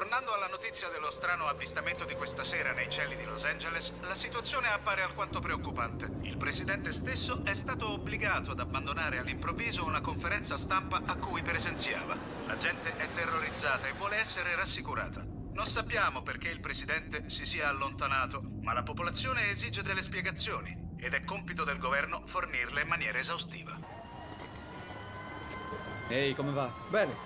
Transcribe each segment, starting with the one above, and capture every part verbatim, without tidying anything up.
Tornando alla notizia dello strano avvistamento di questa sera nei cieli di Los Angeles, la situazione appare alquanto preoccupante. Il presidente stesso è stato obbligato ad abbandonare all'improvviso una conferenza stampa a cui presenziava. La gente è terrorizzata e vuole essere rassicurata. Non sappiamo perché il presidente si sia allontanato, ma la popolazione esige delle spiegazioni ed è compito del governo fornirle in maniera esaustiva. Ehi, come va? Bene.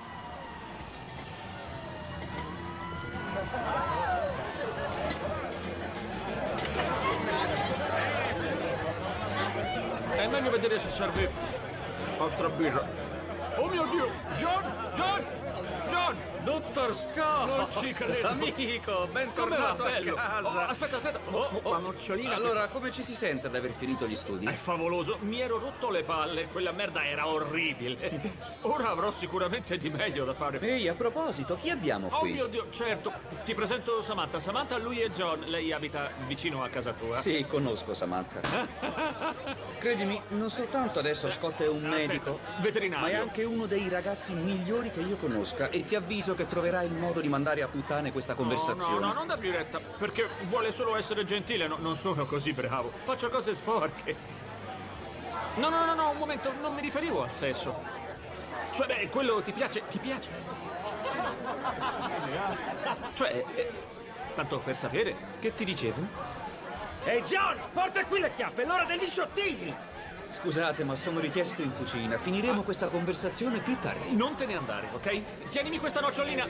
È meglio vedere se serve altra birra. Oh mio Dio! John! John! John! Dottor Scott! Non ci credo! Amico, bentornato a bello? casa! Oh, aspetta, aspetta! Oh, oh, la nocciolina! Allora, che... come ci si sente ad aver finito gli studi? È favoloso! Mi ero rotto le palle, quella merda era orribile! Ora avrò sicuramente di meglio da fare. Ehi, a proposito, chi abbiamo Oh qui? mio Dio, certo! Ti presento Samantha. Samantha, lui è John. Lei abita vicino a casa tua? Sì, conosco Samantha. Credimi, non soltanto adesso Scott è un Aspetta, medico, veterinario. ma è anche uno dei ragazzi migliori che io conosca. E ti avviso che troverai il modo di mandare a puttane questa conversazione. No, no, no, non dargli retta, perché vuole solo essere gentile, no, non sono così bravo. Faccio cose sporche. No, no, no, no, un momento, non mi riferivo al sesso. Cioè, beh, quello ti piace, ti piace. Cioè, eh, tanto per sapere. Che ti dicevo? Ehi John, porta qui le chiappe, è l'ora degli sciottini! Scusate, ma sono richiesto in cucina. Finiremo questa conversazione più tardi. Non te ne andare, ok? Tienimi questa nocciolina.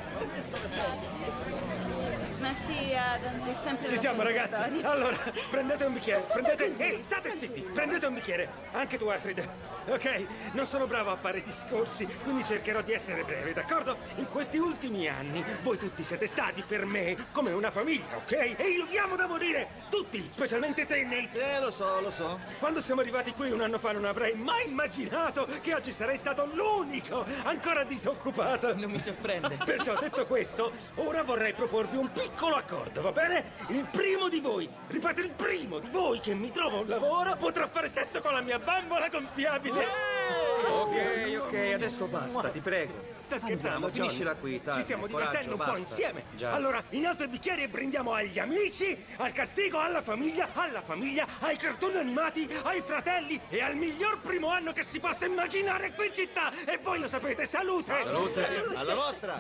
Ma sì, Adam, è sempre Ci la siamo solita ragazzi, storia. allora prendete un bicchiere, Sempre prendete... così. Ehi, state zitti, prendete un bicchiere, anche tu Astrid. Ok, non sono bravo a fare discorsi, quindi cercherò di essere breve, d'accordo? In questi ultimi anni voi tutti siete stati per me come una famiglia, ok? E io vi amo da morire, tutti, specialmente te Nate. Eh, lo so, lo so. Quando siamo arrivati qui un anno fa non avrei mai immaginato che oggi sarei stato l'unico ancora disoccupato. Non mi sorprende. Perciò, detto questo, ora vorrei proporvi un piccolo accordo, va bene? Il primo di voi, ripeto, il primo di voi che mi trova un lavoro potrà fare sesso con la mia bambola gonfiabile. Ok, ok, adesso basta, ti prego. Sta scherzando, Andiamo, John? finiscila qui, Tony. Ci stiamo Coraggio, divertendo un po' basta. insieme. Già. Allora, innalzo i bicchieri e brindiamo agli amici, al castigo, alla famiglia, alla famiglia, ai cartoni animati, ai fratelli e al miglior primo anno che si possa immaginare qui in città. E voi lo sapete, salute! Salute. Alla vostra!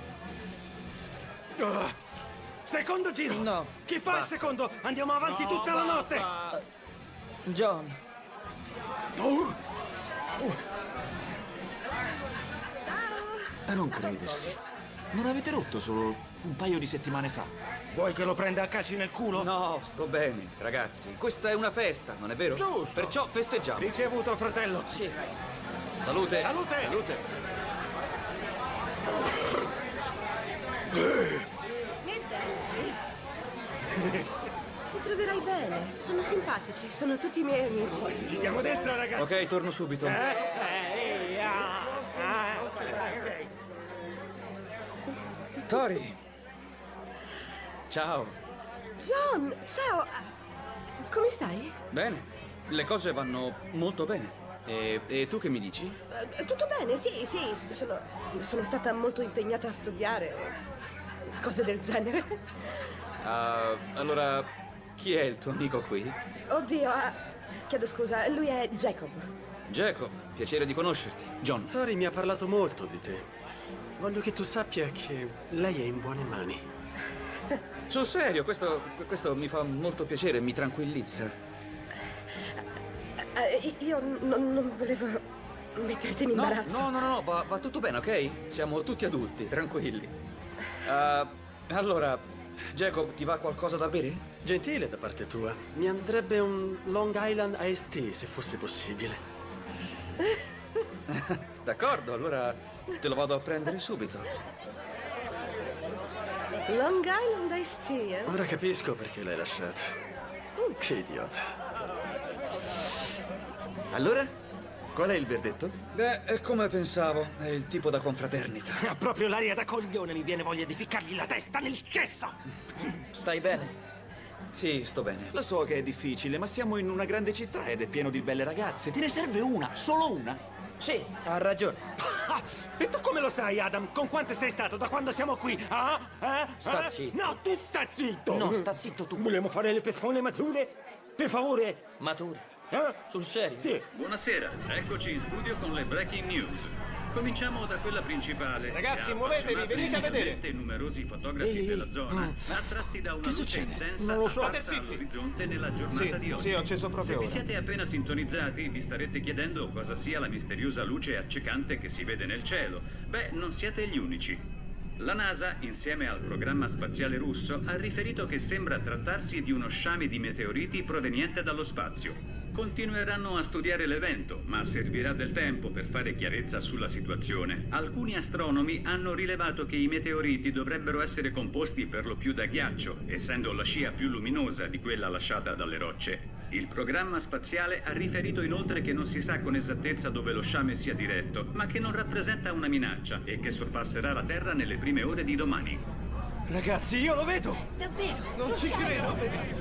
Ah, secondo giro! No. Chi fa il secondo? Andiamo avanti No, tutta la basta. notte! John, Oh, A non credersi. Non avete rotto solo un paio di settimane fa? vuoi che lo prenda a calci nel culo? No, sto bene, ragazzi. Questa è una festa, non è vero? Giusto. Perciò festeggiamo. Ricevuto, fratello. sì. Salute. Salute! Salute! E dai. Ti troverai bene. Sono simpatici, sono tutti miei amici. Ci diamo dentro, ragazzi. Ok, torno subito. Eh? Eh, eh, ah, ah, ok. Tori. Ciao. John, ciao. Ah, come stai? Bene, le cose vanno molto bene. E, e tu che mi dici? Eh, Tutto bene, sì, sì. Sono, sono stata molto impegnata a studiare. Cose del genere. Ah, allora, chi è il tuo amico qui? Oddio, ah, chiedo scusa, lui è Jacob. Jacob, piacere di conoscerti. John. Tori mi ha parlato molto di te. Voglio che tu sappia che lei è in buone mani. Sul serio, questo, questo mi fa molto piacere, mi tranquillizza. Eh, io non, non volevo metterti in No, imbarazzo. no, no, no, va, va tutto bene, ok? Siamo tutti adulti, tranquilli. Ah, allora, Jacob, ti va qualcosa da bere? Gentile da parte tua. Mi andrebbe un Long Island Iced Tea, se fosse possibile. D'accordo, allora te lo vado a prendere subito. Long Island Iced Tea, eh? Ora capisco perché l'hai lasciato. Che idiota. Allora? Qual è il verdetto? Beh, è come pensavo, è il tipo da confraternita. Ha proprio l'aria da coglione, mi viene voglia di ficcargli la testa nel cesso! Stai bene? Sì, sto bene. Lo so che è difficile, ma siamo in una grande città ed è pieno di belle ragazze. Te ne serve una, solo una. Sì, ha ragione. Ah, e tu come lo sai, Adam? Con quante sei stato? Da quando siamo qui? Ah? Eh? Sta Eh? zitto. No, tu sta zitto! No, sta zitto tu. Vogliamo fare le persone mature? Per favore? Mature. Eh? Sul serio? Sì. Buonasera, eccoci in studio con le breaking news. Cominciamo da quella principale. Ragazzi, che ha muovetevi, appassionato venite a vedere. immediatamente numerosi fotografi Ehi, ehi, della zona, attratti da una Che luce succede? intensa Non lo so. apparsa State zitti. all'orizzonte nella giornata Sì, di oggi. sì, ho acceso proprio Se vi ora. siete appena sintonizzati, vi starete chiedendo cosa sia la misteriosa luce accecante che si vede nel cielo. Beh, non siete gli unici. La NASA, insieme al programma spaziale russo, ha riferito che sembra trattarsi di uno sciame di meteoriti proveniente dallo spazio. Continueranno a studiare l'evento, ma servirà del tempo per fare chiarezza sulla situazione. Alcuni astronomi hanno rilevato che i meteoriti dovrebbero essere composti per lo più da ghiaccio, essendo la scia più luminosa di quella lasciata dalle rocce. Il programma spaziale ha riferito inoltre che non si sa con esattezza dove lo sciame sia diretto, ma che non rappresenta una minaccia e che sorpasserà la Terra nelle prime ore di domani. Ragazzi, io lo vedo! Davvero? Non ci credo.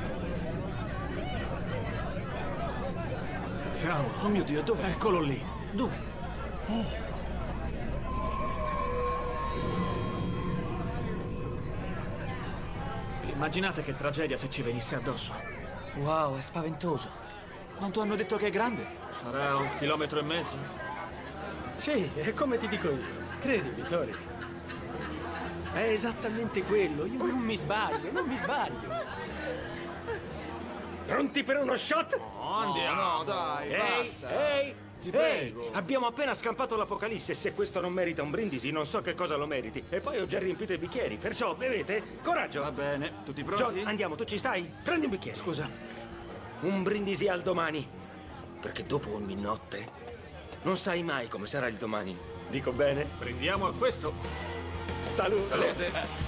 Cavolo. Oh mio Dio, dov'è? Eccolo lì. Dove? Immaginate che tragedia se ci venisse addosso. Wow, è spaventoso. Quanto hanno detto che è grande? Sarà un chilometro e mezzo. Sì, è come ti dico io. Credi, Vittorio. È esattamente quello. Io non mi sbaglio, non mi sbaglio. Pronti per uno shot? Oh, andiamo. No, dai, Ehi, basta. ehi, Ti ehi, prego. abbiamo appena scampato l'apocalisse. Se questo non merita un brindisi, non so che cosa lo meriti. E poi ho già riempito i bicchieri, perciò bevete. Coraggio. Va bene, tutti pronti? John, andiamo, tu ci stai? Prendi un bicchiere. Scusa. Un brindisi al domani. Perché dopo ogni notte non sai mai come sarà il domani. Dico bene? Prendiamo a questo. Salute. Salute.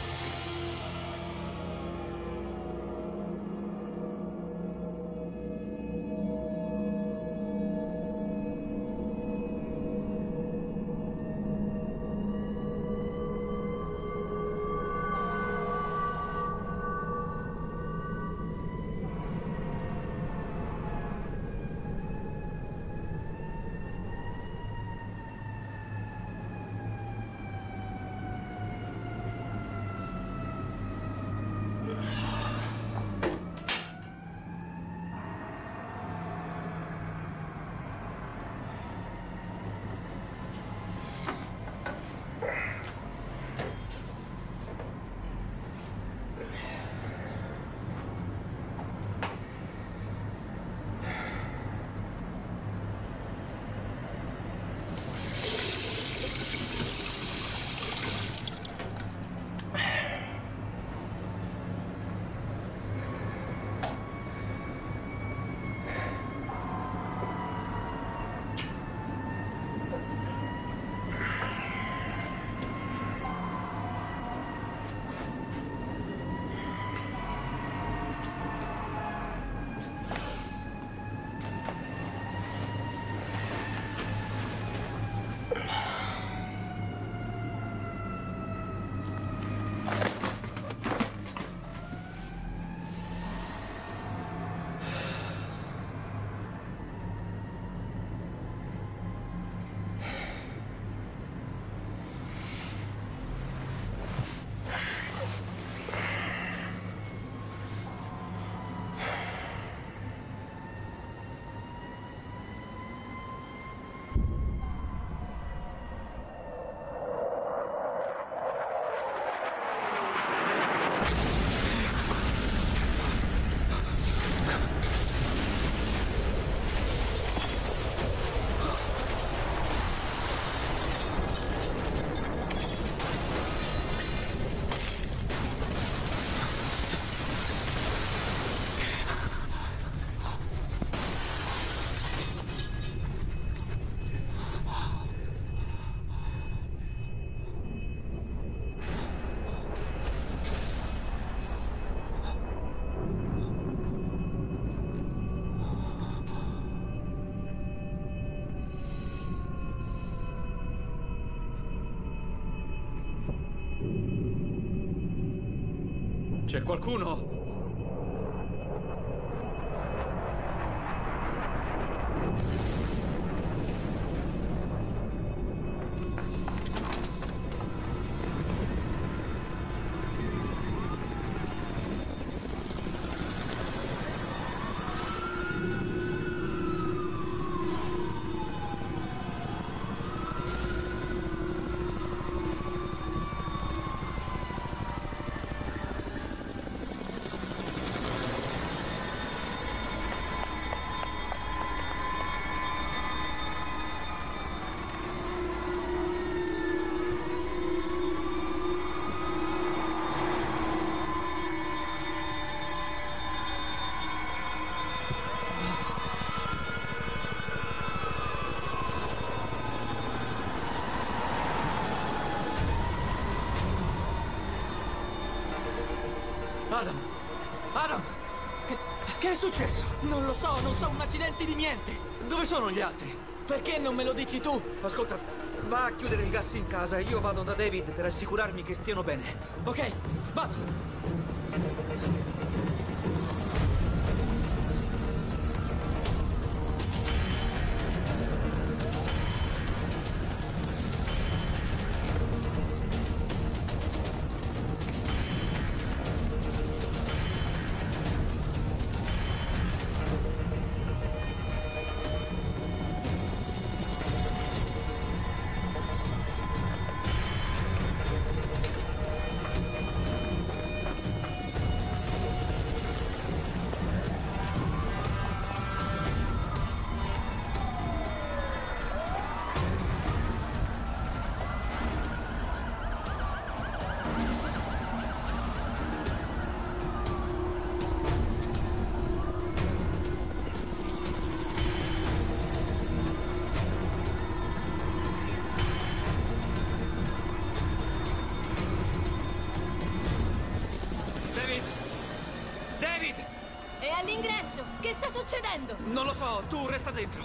C'è qualcuno? Adam! Che, che è successo? Non lo so, non so un accidente di niente. Dove sono gli altri? Perché non me lo dici tu? Ascolta, va a chiudere il gas in casa. Io vado da David per assicurarmi che stiano bene. Ok, vado. È all'ingresso! Che sta succedendo? Non lo so, tu resta dentro.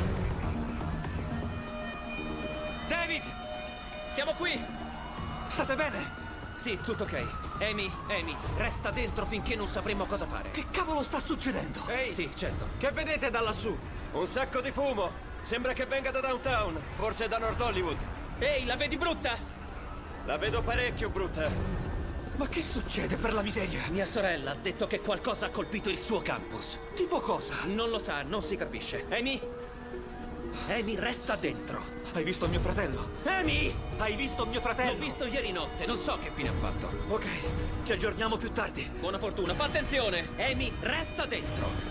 David! Siamo qui! State bene? Sì, tutto ok. Amy, Amy, resta dentro finché non sapremo cosa fare. Che cavolo sta succedendo? Ehi! Sì, certo. Che vedete da lassù? Un sacco di fumo. Sembra che venga da downtown, forse da North Hollywood. Ehi, la vedi brutta? La vedo parecchio brutta. Ma che succede per la miseria? Mia sorella ha detto che qualcosa ha colpito il suo campus. Tipo cosa? Non lo sa, non si capisce. Amy? Amy, resta dentro. Hai visto mio fratello? Amy! Hai visto mio fratello? L'ho visto ieri notte, non so che fine ha fatto. Ok, ci aggiorniamo più tardi. Buona fortuna, fa attenzione! Amy, resta dentro!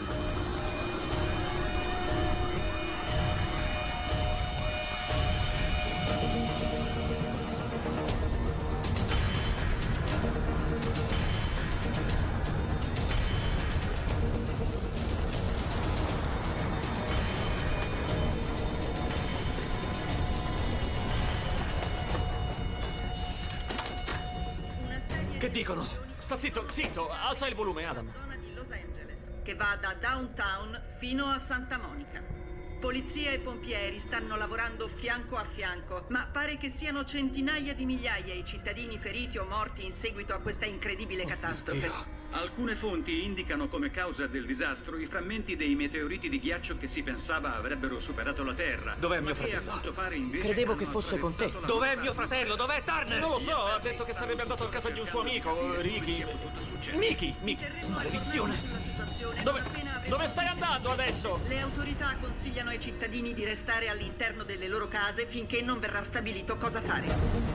Che dicono? Sta zitto, zitto, alza il volume, Adam. Zona di Los Angeles, che va da downtown fino a Santa Monica. Polizia e pompieri stanno lavorando fianco a fianco, ma pare che siano centinaia di migliaia i cittadini feriti o morti in seguito a questa incredibile catastrofe. Alcune fonti indicano come causa del disastro i frammenti dei meteoriti di ghiaccio che si pensava avrebbero superato la Terra. Dov'è mio ma che, a fratello? quanto pare, invece, Credevo hanno che fosse con te. attraversato la Dov'è nostra mio fratello? Dov'è Turner? Non lo so, ha detto che sarebbe andato a casa di un suo amico, Ricky. Mickey, Mickey. Maledizione! Dove, dove stai andando adesso? Le autorità consigliano ai cittadini di restare all'interno delle loro case finché non verrà stabilito cosa fare.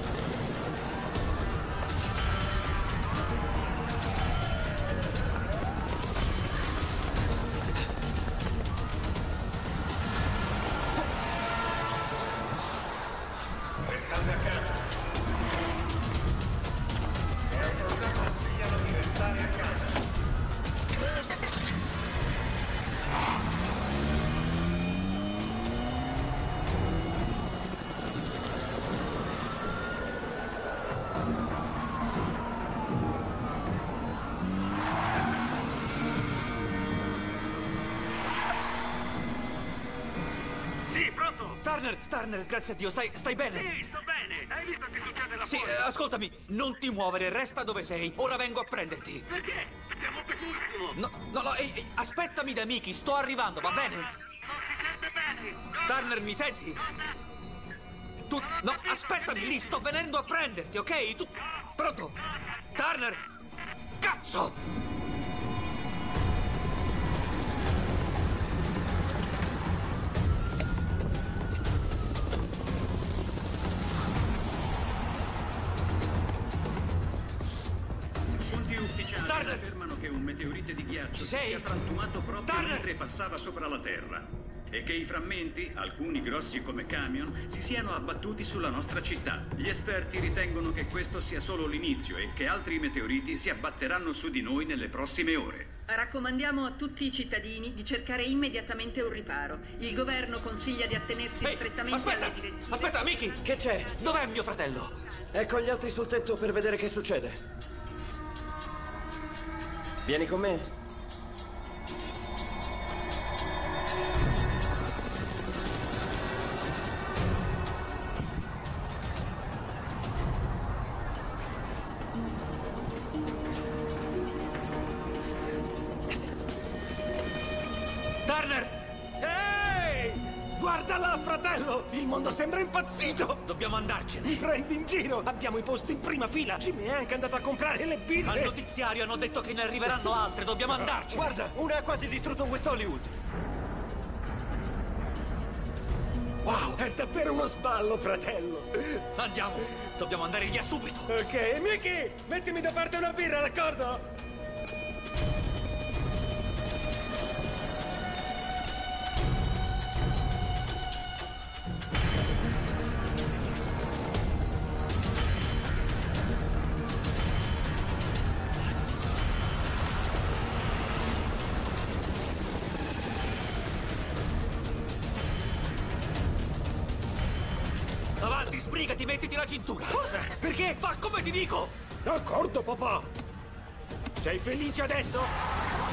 Restate a casa. Le autorità consigliano di restare a casa. Sì, pronto? Turner, Turner, grazie a Dio, stai, stai bene? Sì, sto bene. Hai visto che succede là Sì, fuori? eh, ascoltami, non ti muovere, resta dove sei. Ora vengo a prenderti. Perché? Stiamo benissimo. No, no, no, ehi, ehi, aspettami da Mickey, sto arrivando, va bene? Non si sente bene. Turner, mi senti? Tu, no, aspettami lì, sto venendo a prenderti, ok? Tu, pronto? Turner! Cazzo! Fonti ufficiali Turner! affermano che un meteorite di ghiaccio Ci si sei? sia frantumato proprio Turner! mentre passava sopra la Terra e che i frammenti, alcuni grossi come camion, si siano abbattuti sulla nostra città. Gli esperti ritengono che questo sia solo l'inizio e che altri meteoriti si abbatteranno su di noi nelle prossime ore. Raccomandiamo a tutti i cittadini di cercare immediatamente un riparo. Il governo consiglia di attenersi Ehi, strettamente aspetta! alle direttive. Aspetta, Mickey! Che c'è? Dov'è mio fratello? Ecco gli altri sul tetto per vedere che succede. Vieni con me. Turner! Ehi! Guarda là, fratello! Il mondo sembra impazzito! Dobbiamo andarcene! Mi prendi in giro! Abbiamo i posti in prima fila! Jimmy è anche andato a comprare le birre! Al notiziario hanno detto che ne arriveranno altre, dobbiamo andarcene! Guarda, una ha quasi distrutto West Hollywood! Wow, è davvero uno sballo, fratello! Andiamo! Dobbiamo andare via subito! Ok, Mickey! Mettimi da parte una birra, d'accordo? Avanti, sbrigati, mettiti la cintura! Cosa? Perché? Fa come ti dico! D'accordo, papà! Sei felice adesso?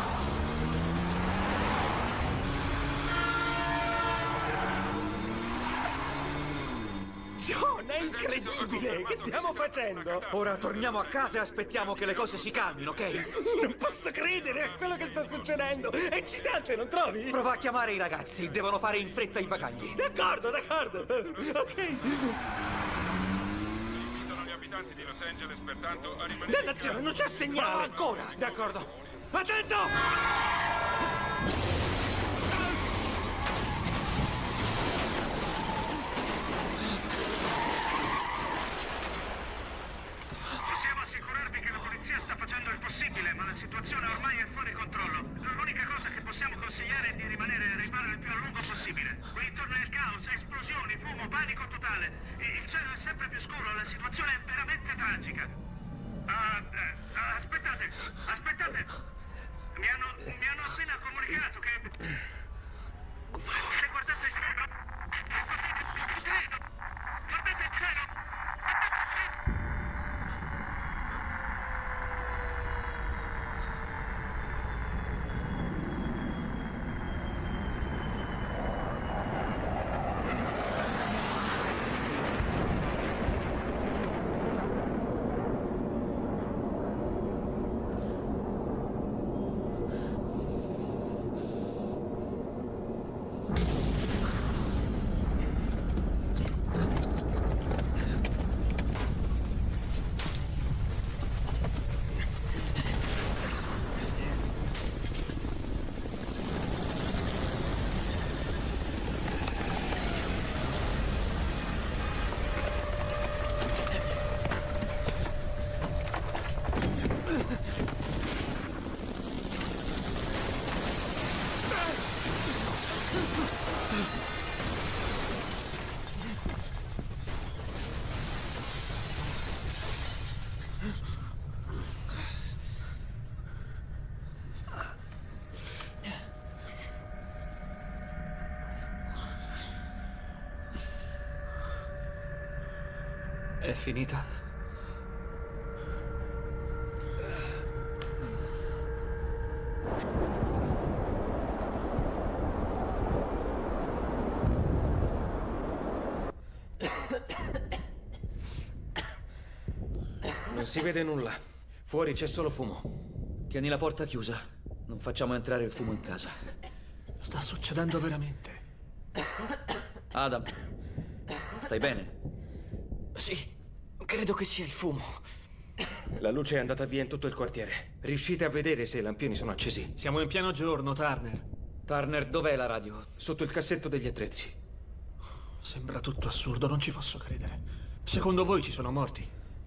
John, è incredibile! Che stiamo facendo? Ora torniamo a casa e aspettiamo che le cose si calmino, ok? Non posso credere a quello che sta succedendo! È eccitante, non trovi? Prova a chiamare i ragazzi, devono fare in fretta i bagagli. D'accordo, d'accordo! Ok! Invitano gli abitanti di Los Angeles, pertanto, a rimanere. Dannazione, non c'è segnale! Prova ancora! D'accordo! Attento! Possiamo assicurarvi che la polizia sta facendo il possibile, ma la situazione ormai è fuori controllo. L'unica cosa che possiamo consigliare è di rimanere ai riparo il più a lungo possibile. Qui intorno è il caos, esplosioni, fumo, panico totale. Il cielo è sempre più scuro, la situazione è veramente tragica. Ah, eh, aspettate, aspettate. Mi hanno, mi hanno appena comunicato che... Se guardate il cielo... Guardate il cielo! È finita? Non si vede nulla. Fuori c'è solo fumo. Tieni la porta chiusa. Non facciamo entrare il fumo in casa. Sta succedendo veramente. Adam, stai bene? Sì, credo che sia il fumo. La luce è andata via in tutto il quartiere. Riuscite a vedere se i lampioni sono accesi? Siamo in pieno giorno, Turner. Turner, dov'è la radio? Sotto il cassetto degli attrezzi. Sembra tutto assurdo, non ci posso credere. Secondo voi ci sono morti?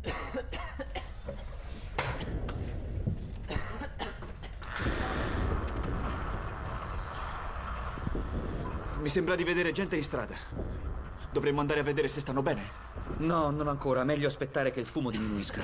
Mi sembra di vedere gente in strada. Dovremmo andare a vedere se stanno bene. No, non ancora. Meglio aspettare che il fumo diminuisca.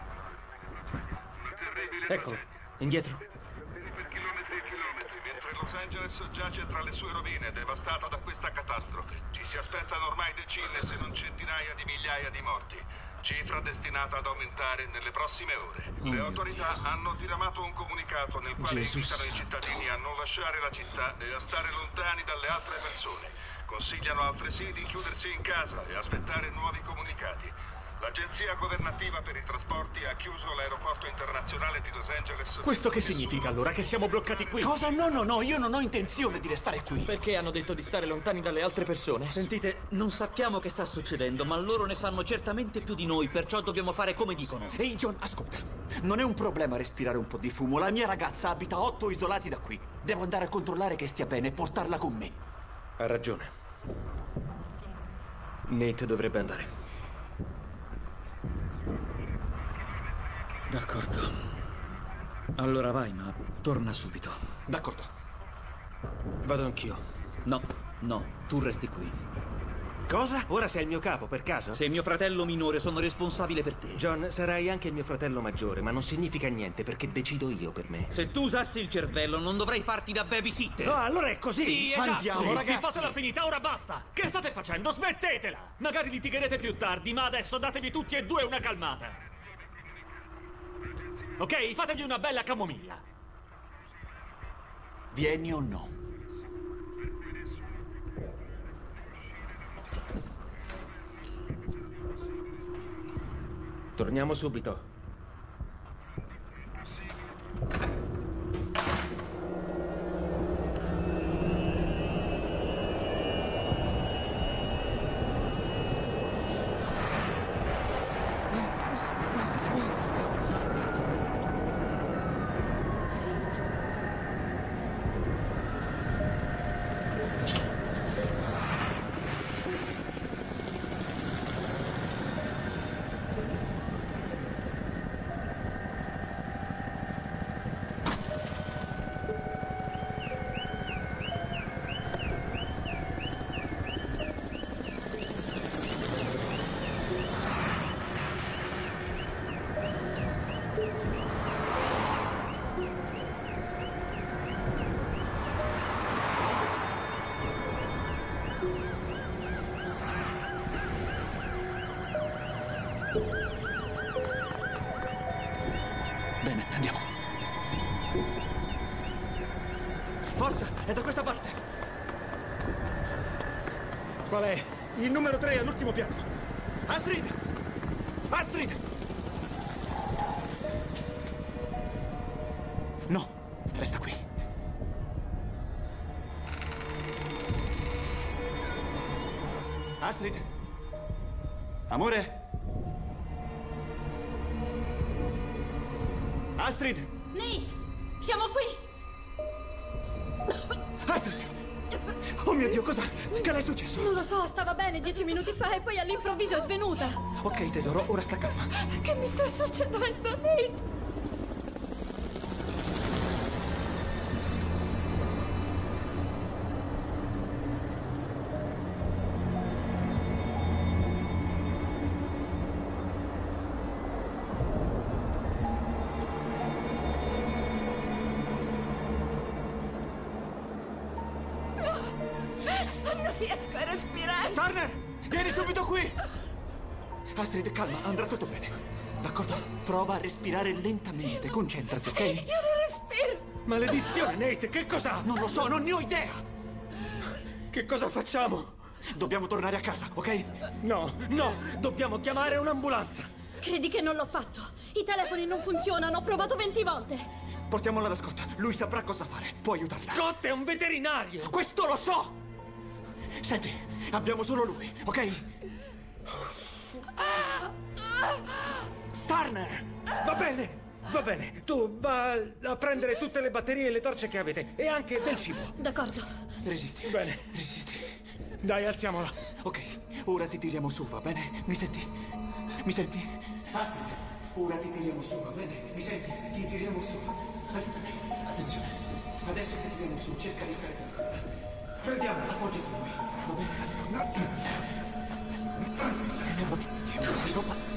Eccolo, indietro. Per chilometri e chilometri, mentre Los Angeles giace tra le sue rovine, devastata da questa catastrofe. Ci si aspettano ormai decine, se non centinaia di migliaia di morti. Cifra destinata ad aumentare nelle prossime ore. Oh Le autorità Dio. hanno diramato un comunicato nel quale Gesù invitano i cittadini a non lasciare la città e a stare lontani dalle altre persone. Consigliano altresì di chiudersi in casa e aspettare nuovi comunicati. L'agenzia governativa per i trasporti ha chiuso l'aeroporto internazionale di Los Angeles. Questo che significa allora? Che siamo bloccati qui? Cosa? No, no, no, io non ho intenzione di restare qui. Perché hanno detto di stare lontani dalle altre persone? Sentite, non sappiamo che sta succedendo, ma loro ne sanno certamente più di noi, perciò dobbiamo fare come dicono. Ehi, John, ascolta. Non è un problema respirare un po' di fumo. La mia ragazza abita otto isolati da qui. Devo andare a controllare che stia bene e portarla con me. Ha ragione. Nate dovrebbe andare. D'accordo. Allora vai, ma torna subito. D'accordo. Vado anch'io. No, no, tu resti qui. Cosa? Ora sei il mio capo, per caso? Sei mio fratello minore, sono responsabile per te. John, sarai anche il mio fratello maggiore, ma non significa niente, perché decido io per me. Se tu usassi il cervello, non dovrei farti da babysitter. No, allora è così. Sì, esatto. Andiamo, Sì, ragazzi. fate la finita, ora basta! Che state facendo? Smettetela! Magari litigherete più tardi, ma adesso datevi tutti e due una calmata. Ok, fatevi una bella camomilla. Vieni o no? Torniamo subito. Bene, andiamo. Forza, è da questa parte. Qual è? Il numero tre all'ultimo piano. Astrid! Astrid! No, resta qui. Astrid? Amore? Astrid! Nate, siamo qui. Astrid! Oh mio Dio, cosa? Che le è successo? Non lo so, stava bene dieci minuti fa e poi all'improvviso è svenuta. Ok, tesoro, ora sta calma. Che mi sta succedendo, Nate? Non riesco a respirare. Turner! Vieni subito qui! Astrid, calma, andrà tutto bene. D'accordo? Prova a respirare lentamente, concentrati, ok? Io non respiro. Maledizione, Nate, che cos'ha? Non lo so, non ne ho idea! Che cosa facciamo? Dobbiamo tornare a casa, ok? No, no, dobbiamo chiamare un'ambulanza. Credi che non l'ho fatto? I telefoni non funzionano, ho provato venti volte. Portiamola da Scott, lui saprà cosa fare. Può aiutarla. Scott è un veterinario! Questo lo so! Senti, abbiamo solo lui, ok? Turner! Va bene, va bene. Tu va a prendere tutte le batterie e le torce che avete e anche del cibo. D'accordo. Resisti. Bene. Resisti. Dai, alziamola. Ok, ora ti tiriamo su, va bene? Mi senti? Mi senti? Astrid, ora ti tiriamo su, va bene? Mi senti? Ti tiriamo su. Aiutami. Attenzione. Adesso ti tiriamo su, cerca di stare tranquilla. Prendiamola, appoggiati a lui. Va bene? Così,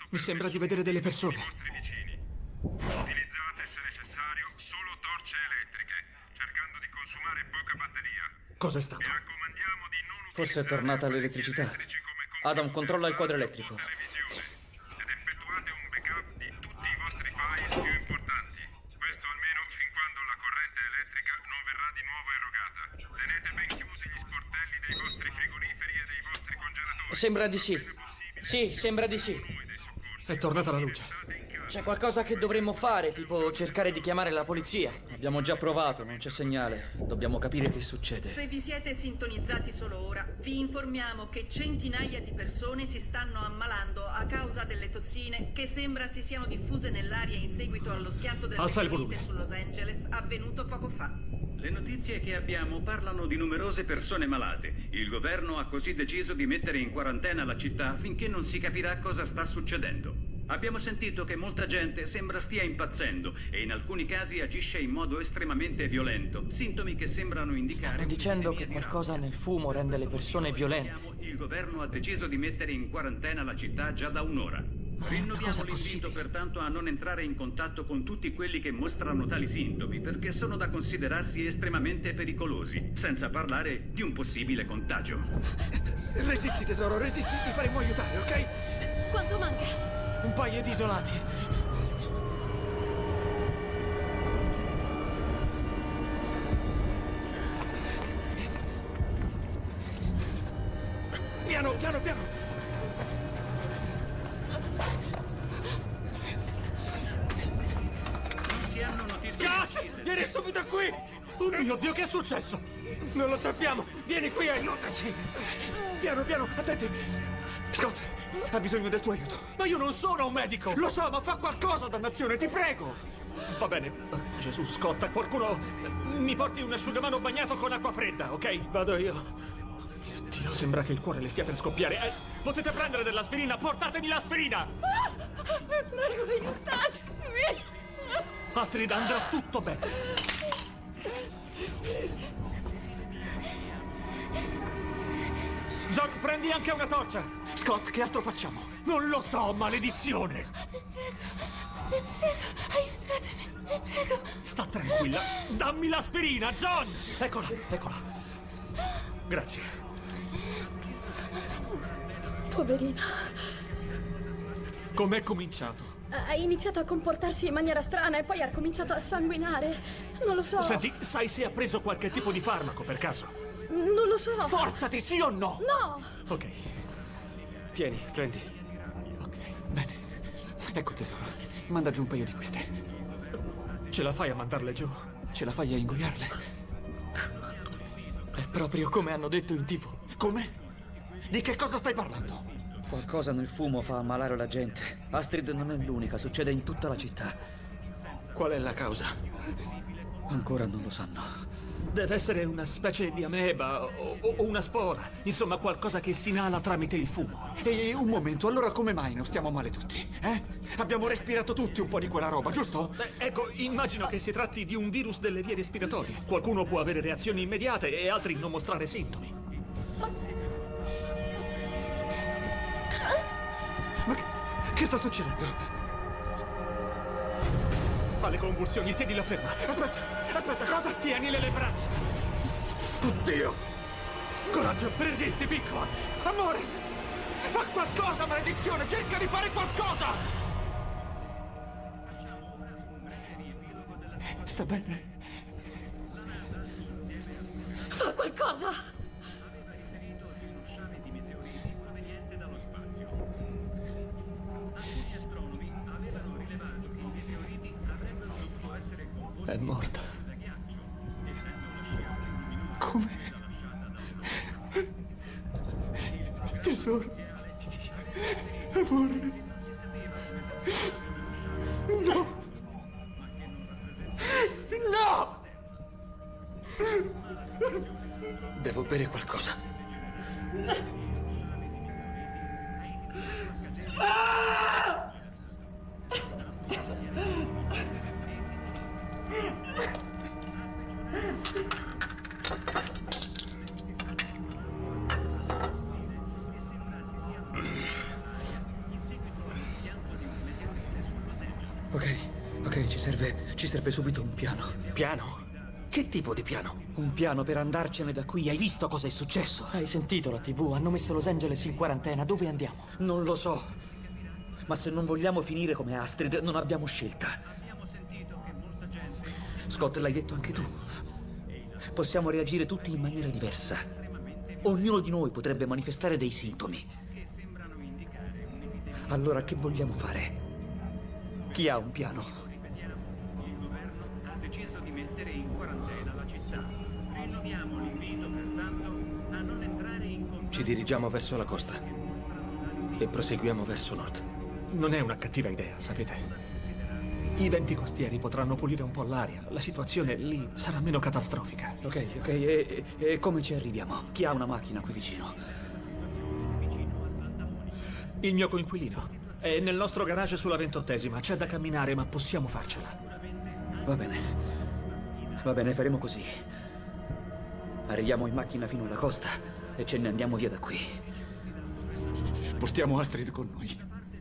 Mi sembra di vedere delle persone. Utilizzate, se necessario, solo torce elettriche, cercando di consumare poca batteria. Cos'è stato? Vi raccomandiamo di non Forse è tornata l'elettricità. Adam, controlla il quadro elettrico. ed effettuate un backup di tutti i vostri file più importanti. Questo almeno fin quando la corrente elettrica non verrà di nuovo erogata. Tenete ben chiusi gli sportelli dei vostri frigoriferi e dei vostri congelatori. Sembra di sì. Sì, sembra di sì. È tornata la luce. C'è qualcosa che dovremmo fare, tipo cercare di chiamare la polizia. Abbiamo già provato, non c'è segnale. Dobbiamo capire che succede. Se vi siete sintonizzati solo ora, vi informiamo che centinaia di persone si stanno ammalando a causa delle tossine che sembra si siano diffuse nell'aria in seguito allo schianto del Alza il meteorite volume. su Los Angeles avvenuto poco fa. Le notizie che abbiamo parlano di numerose persone malate. Il governo ha così deciso di mettere in quarantena la città finché non si capirà cosa sta succedendo. Abbiamo sentito che molta gente sembra stia impazzendo e in alcuni casi agisce in modo estremamente violento, sintomi che sembrano indicare... Stanno dicendo che qualcosa nel fumo rende le persone violente. Il governo ha deciso di mettere in quarantena la città già da un'ora. Rinnoviamo l'invito pertanto a non entrare in contatto con tutti quelli che mostrano tali sintomi, perché sono da considerarsi estremamente pericolosi, senza parlare di un possibile contagio. Resisti, tesoro, resisti, ti faremo aiutare, ok? Quanto manca? Un paio di isolati. Piano, piano, piano. Non si hanno notizie Scott, precise. vieni subito qui. Oh mio Dio, che è successo? Non lo sappiamo. Vieni qui, aiutaci. Piano, piano, attenti. Scott, ha bisogno del tuo aiuto. Ma io non sono un medico! Lo so, ma fa qualcosa, dannazione, ti prego. Va bene. Gesù, Scott, qualcuno mi porti un asciugamano bagnato con acqua fredda, ok? Vado io. Mio Dio, sembra che il cuore le stia per scoppiare. Eh, potete prendere dell'aspirina? Portatemi l'aspirina! Ah, prego, aiutatemi! Astrid, andrà tutto bene. John, prendi anche una torcia. Scott, che altro facciamo? Non lo so, maledizione. Aiutatemi, vi prego. Sta tranquilla. Dammi l'aspirina, John! Eccola, eccola. Grazie. Poverino. Com'è cominciato? Ha iniziato a comportarsi in maniera strana e poi ha cominciato a sanguinare. Non lo so. Senti, sai se ha preso qualche tipo di farmaco, per caso? Non lo so. Sforzati, sì o no? No! Ok. Tieni, prendi. Ok. Bene. Ecco, tesoro. Manda giù un paio di queste. Ce la fai a mandarle giù? Ce la fai a ingoiarle? È proprio come hanno detto in tivù. Come? Di che cosa stai parlando? Qualcosa nel fumo fa ammalare la gente. Astrid non è l'unica, succede in tutta la città. Qual è la causa? Ancora non lo sanno. Deve essere una specie di ameba o, o una spora. Insomma, qualcosa che si inala tramite il fumo. Ehi, un momento, allora come mai non stiamo male tutti? Eh? Abbiamo respirato tutti un po' di quella roba, giusto? Beh, ecco, immagino che si tratti di un virus delle vie respiratorie. Qualcuno può avere reazioni immediate e altri non mostrare sintomi. Ma che, che sta succedendo? Ha le convulsioni, tienila ferma. Aspetta, aspetta, cosa? Tienile le braccia. Oddio! Coraggio, resisti, piccola. Amore! Fa qualcosa, maledizione! Cerca di fare qualcosa! Sta bene? Fa qualcosa! È morta. Come? Tesoro. Amore. No. No! Devo bere qualcosa. Ah! Ok, ok, ci serve, ci serve subito un piano. Piano? Che tipo di piano? Un piano per andarcene da qui. Hai visto cosa è successo? Hai sentito la tivù? Hanno messo Los Angeles in quarantena. Dove andiamo? Non lo so. Ma se non vogliamo finire come Astrid, non abbiamo scelta. Scott, l'hai detto anche tu. Possiamo reagire tutti in maniera diversa. Ognuno di noi potrebbe manifestare dei sintomi. Allora, che vogliamo fare? Chi ha un piano? Ci dirigiamo verso la costa e proseguiamo verso nord. Non è una cattiva idea, sapete? I venti costieri potranno pulire un po' l'aria. La situazione lì sarà meno catastrofica. Ok, ok. E, e, e come ci arriviamo? Chi ha una macchina qui vicino? Il mio coinquilino. È nel nostro garage sulla ventottesima. C'è da camminare, ma possiamo farcela. Va bene. Va bene, faremo così. Arriviamo in macchina fino alla costa e ce ne andiamo via da qui. Portiamo Astrid con noi.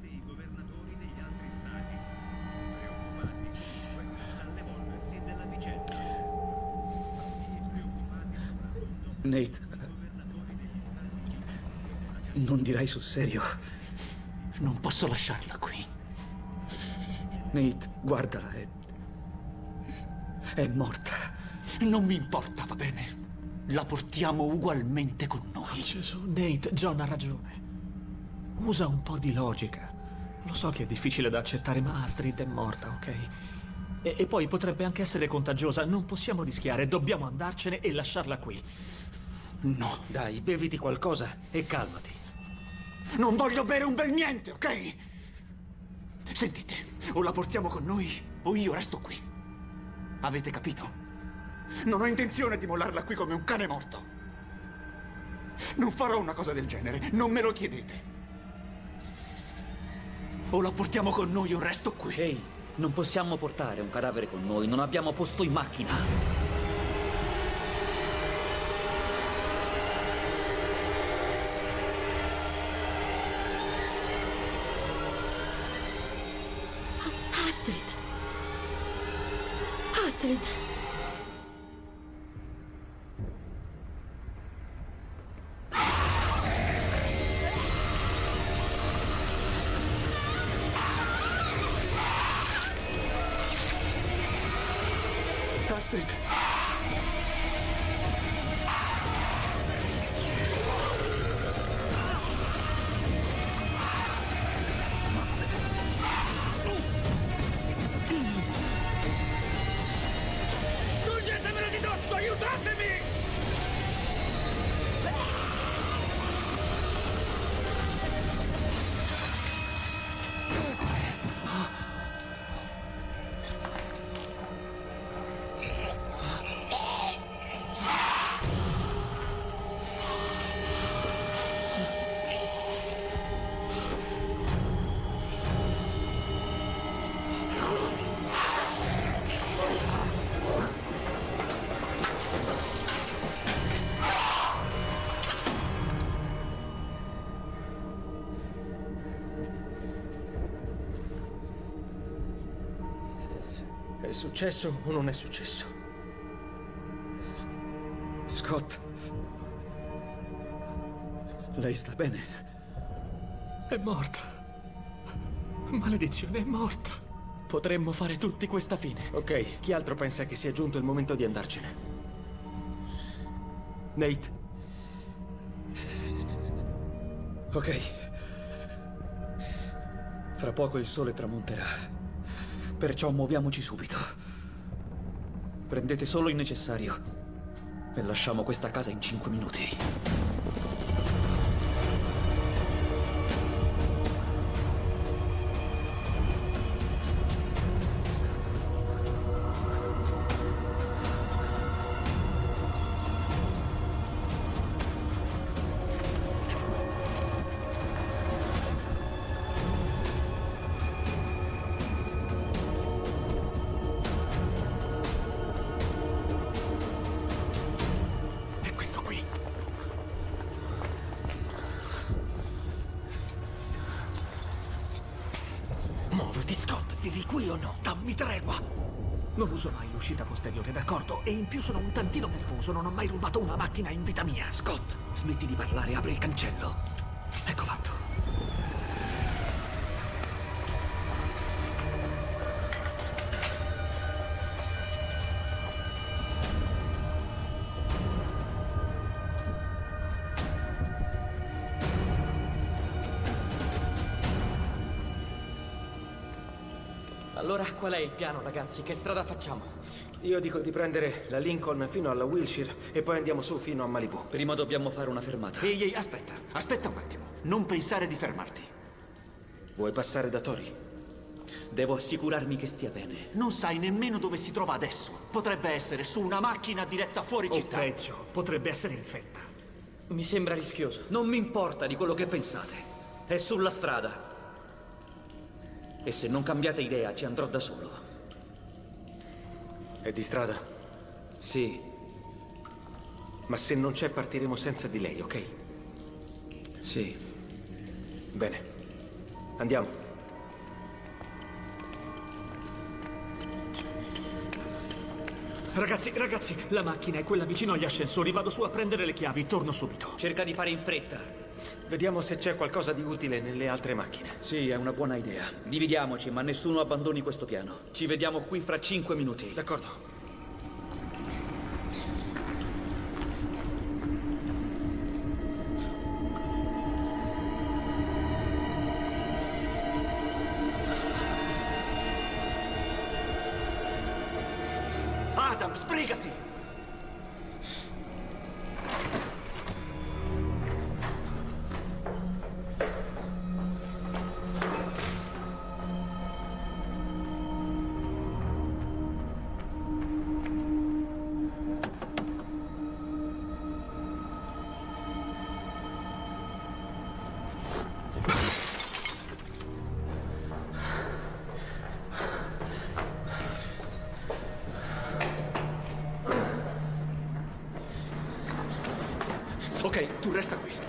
Nate, non dirai sul serio? Non posso lasciarla qui. Nate, guardala, è... è morta. Non mi importa, va bene. La portiamo ugualmente con noi. Oh, Gesù, Nate, John ha ragione. Usa un po' di logica. Lo so che è difficile da accettare, ma Astrid è morta, ok? E, e poi potrebbe anche essere contagiosa. Non possiamo rischiare, dobbiamo andarcene e lasciarla qui. No. Dai, beviti qualcosa e calmati. Non voglio bere un bel niente, ok? Sentite, o la portiamo con noi o io resto qui. Avete capito? Non ho intenzione di mollarla qui come un cane morto. Non farò una cosa del genere, non me lo chiedete. O la portiamo con noi o resto qui. Ehi, non possiamo portare un cadavere con noi, non abbiamo posto in macchina. Astrid. Astrid. Astrid. Toglietemelo di dosso, aiutatemi! È successo o non è successo? Scott. Lei sta bene? È morta. Maledizione, è morta. Potremmo fare tutti questa fine. Ok, chi altro pensa che sia giunto il momento di andarcene? Nate. Ok. Fra poco il sole tramonterà. Perciò muoviamoci subito. Prendete solo il necessario e lasciamo questa casa in cinque minuti. Muoviti, Scott, vivi qui o no? Dammi tregua. Non uso mai l'uscita posteriore, d'accordo? E in più sono un tantino nervoso, non ho mai rubato una macchina in vita mia. Scott, smetti di parlare, apri il cancello. Ecco fatto. Allora, qual è il piano, ragazzi? Che strada facciamo? Io dico di prendere la Lincoln fino alla Wilshire e poi andiamo su fino a Malibu. Prima dobbiamo fare una fermata. Ehi, ehi, aspetta, aspetta un attimo. Non pensare di fermarti. Vuoi passare da Tori? Devo assicurarmi che stia bene. Non sai nemmeno dove si trova adesso. Potrebbe essere su una macchina diretta fuori città. O peggio, potrebbe essere infetta. Mi sembra rischioso. Non mi importa di quello che pensate. È sulla strada. E se non cambiate idea, ci andrò da solo. È di strada? Sì. Ma se non c'è, partiremo senza di lei, ok? Sì. Bene. Andiamo. Ragazzi, ragazzi, la macchina è quella vicino agli ascensori. Vado su a prendere le chiavi, torno subito. Cerca di fare in fretta. Vediamo se c'è qualcosa di utile nelle altre macchine. Sì, è una buona idea. Dividiamoci, ma nessuno abbandoni questo piano. Ci vediamo qui fra cinque minuti. D'accordo. Adam, sbrigati! Ok, tu resta qui.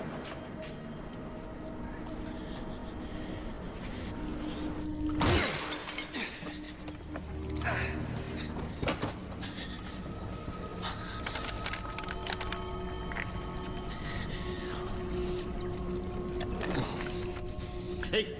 Ehi!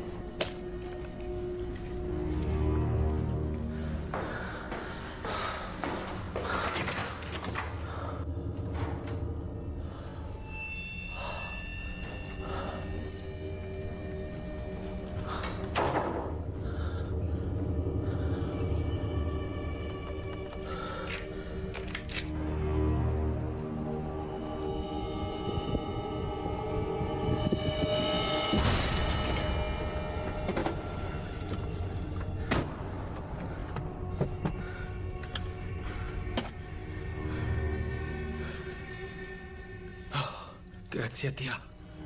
Grazie a Dio.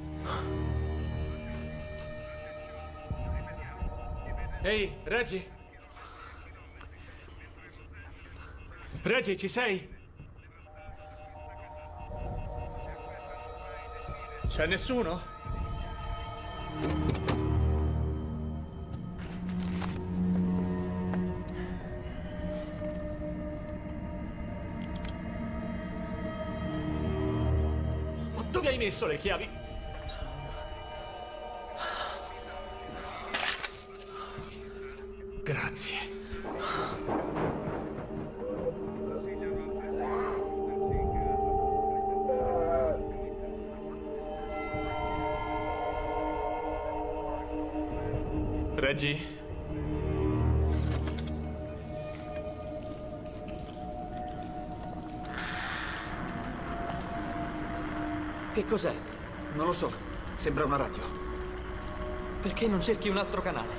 Ehi, Reggie? Reggie, ci sei? C'è nessuno? Dove hai messo le chiavi? Grazie. Reggie? Che cos'è? Non lo so. Sembra una radio. Perché non cerchi un altro canale?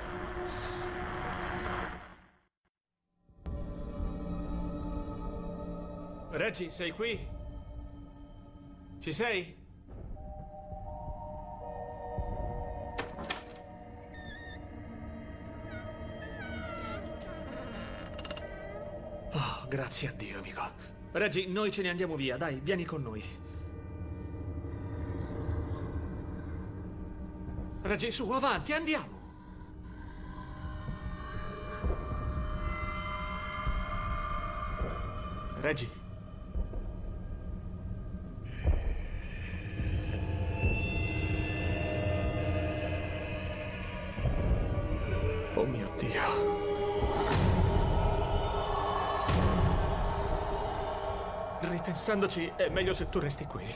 Reggie, sei qui? Ci sei? Oh, grazie a Dio, amico. Reggie, noi ce ne andiamo via. Dai, vieni con noi. Reggie, su, avanti, andiamo. Reggie. Oh mio Dio. Ripensandoci, è meglio se tu resti qui.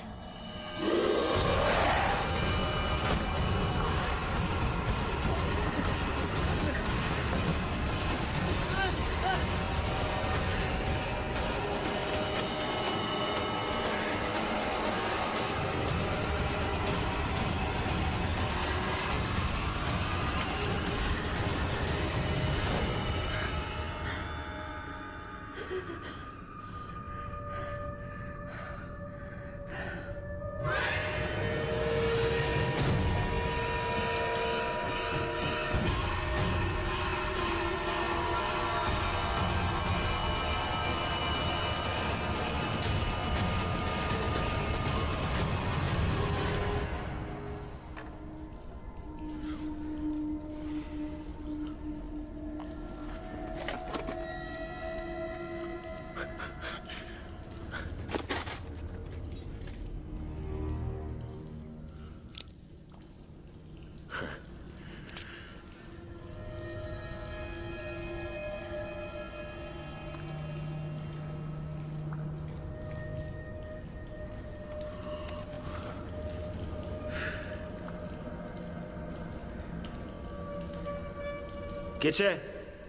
Chi c'è?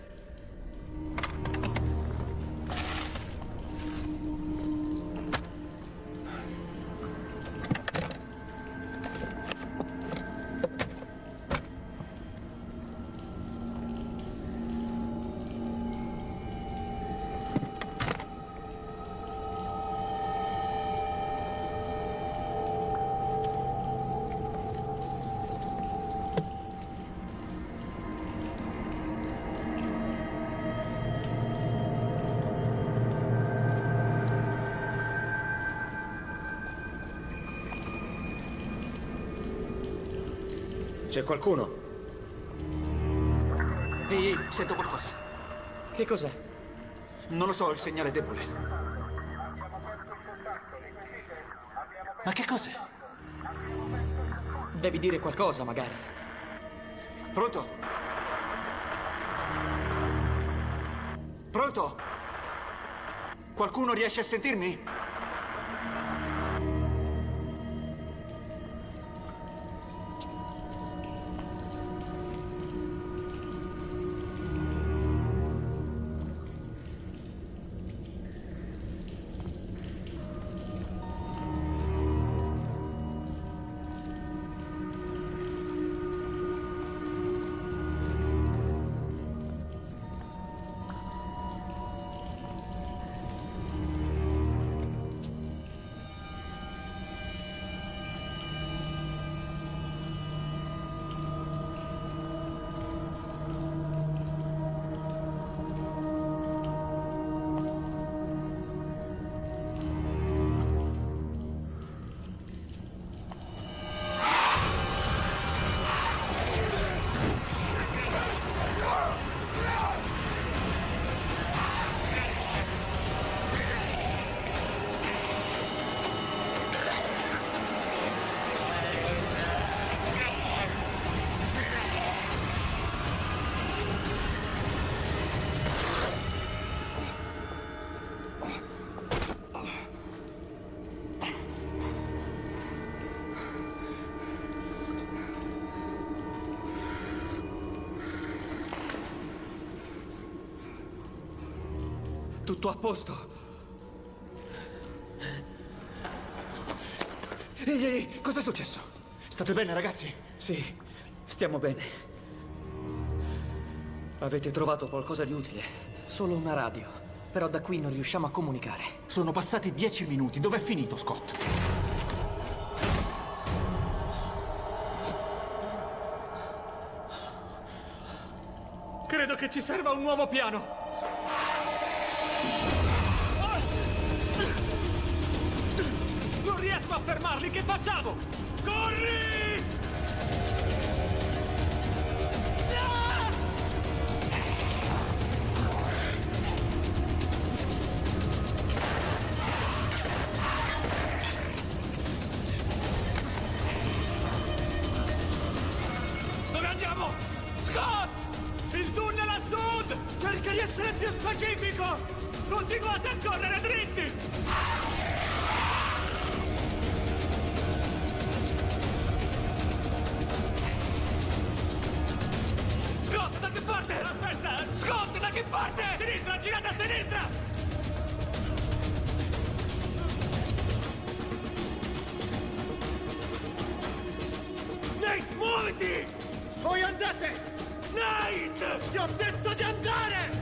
C'è qualcuno? Ehi, ehi, sento qualcosa. Che cos'è? Non lo so, il segnale è debole. Ma che cos'è? Devi dire qualcosa, magari. Pronto? Pronto? Qualcuno riesce a sentirmi? Tutto a posto. Ehi, ehi, cosa è successo? State bene, ragazzi? Sì, stiamo bene. Avete trovato qualcosa di utile? Solo una radio. Però da qui non riusciamo a comunicare. Sono passati dieci minuti. Dov'è finito, Scott? Credo che ci serva un nuovo piano. Non riesco a fermarli, che facciamo? Corri! Ah! Il tunnel a sud! Cerca di essere più specifico! Continuate a correre dritti! Scott, da che parte? Aspetta! Scott, da che parte? A sinistra, girate a sinistra! Nate, muoviti! Voi andate! Nate! Ti ho detto di andare!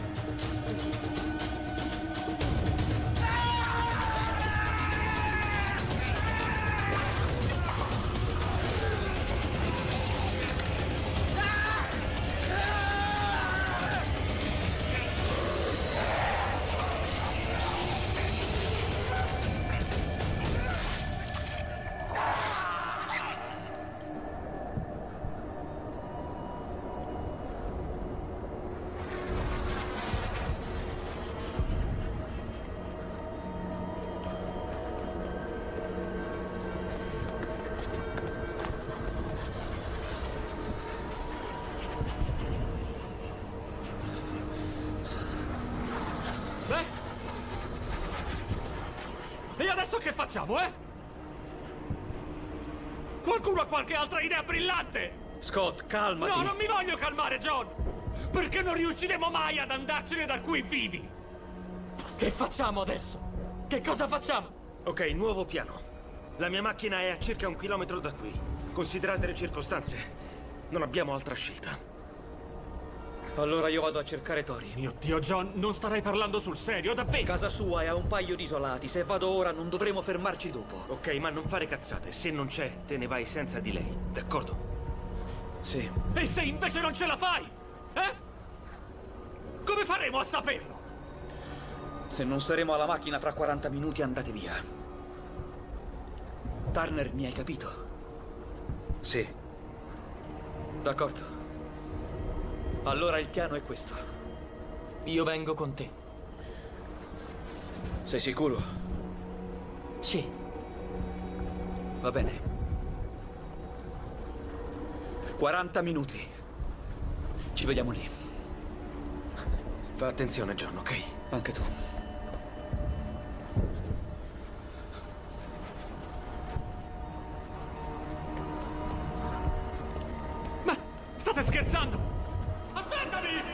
E adesso che facciamo, eh? Qualcuno ha qualche altra idea brillante? Scott, calmati! No, non mi voglio calmare, John! Perché non riusciremo mai ad andarcene da qui vivi! Che facciamo adesso? Che cosa facciamo? Ok, nuovo piano. La mia macchina è a circa un chilometro da qui. Considerate le circostanze, non abbiamo altra scelta. Allora io vado a cercare Tori. Mio Dio, John, non starei parlando sul serio, davvero? Casa sua è a un paio di isolati. Se vado ora non dovremo fermarci dopo. Ok, ma non fare cazzate. Se non c'è, te ne vai senza di lei, d'accordo? Sì. E se invece non ce la fai? Eh? Come faremo a saperlo? Se non saremo alla macchina fra quaranta minuti andate via. Turner, mi hai capito? Sì. D'accordo. Allora il piano è questo. Io vengo con te. Sei sicuro? Sì. Va bene. quaranta minuti. Ci vediamo lì. Fa attenzione, John, ok? Anche tu. Ma state scherzando? Aspettami!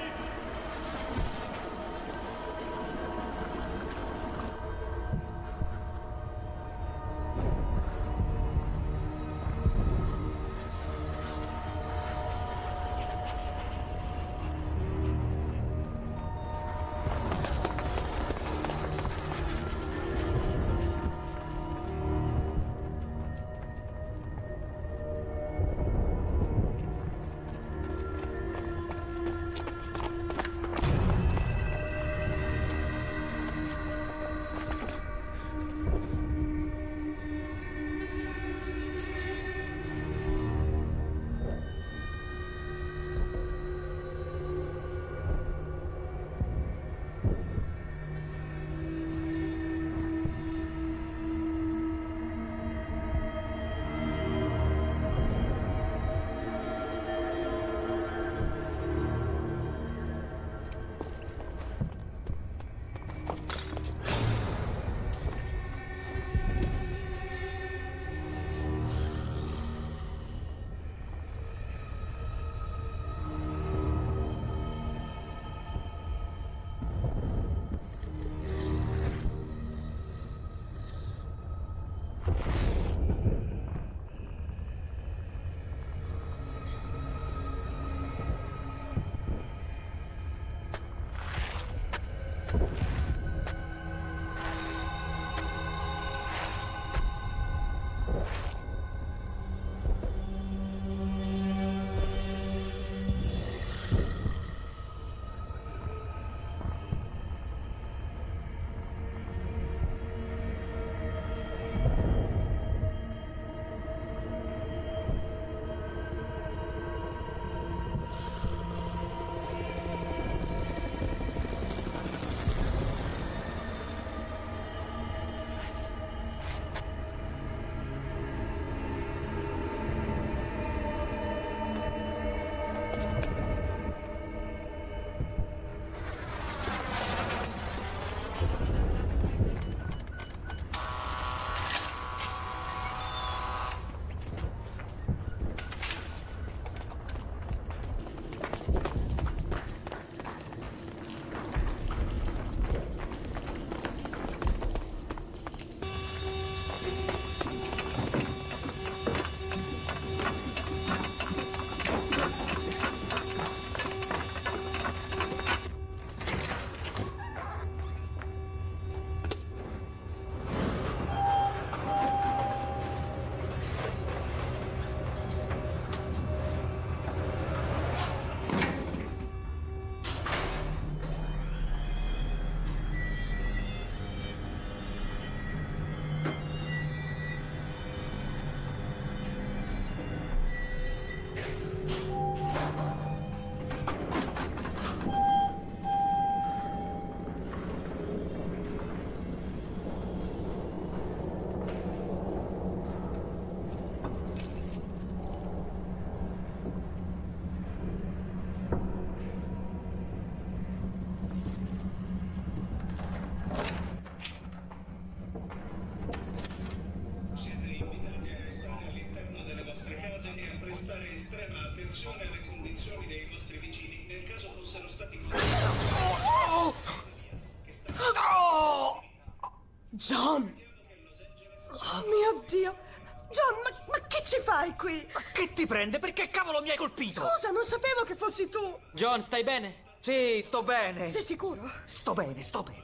John! Oh mio Dio! John, ma, ma che ci fai qui? Ma che ti prende? Perché cavolo mi hai colpito? Scusa, non sapevo che fossi tu! John, stai bene? Sì, sto bene. Sei sicuro? Sto bene, sto bene.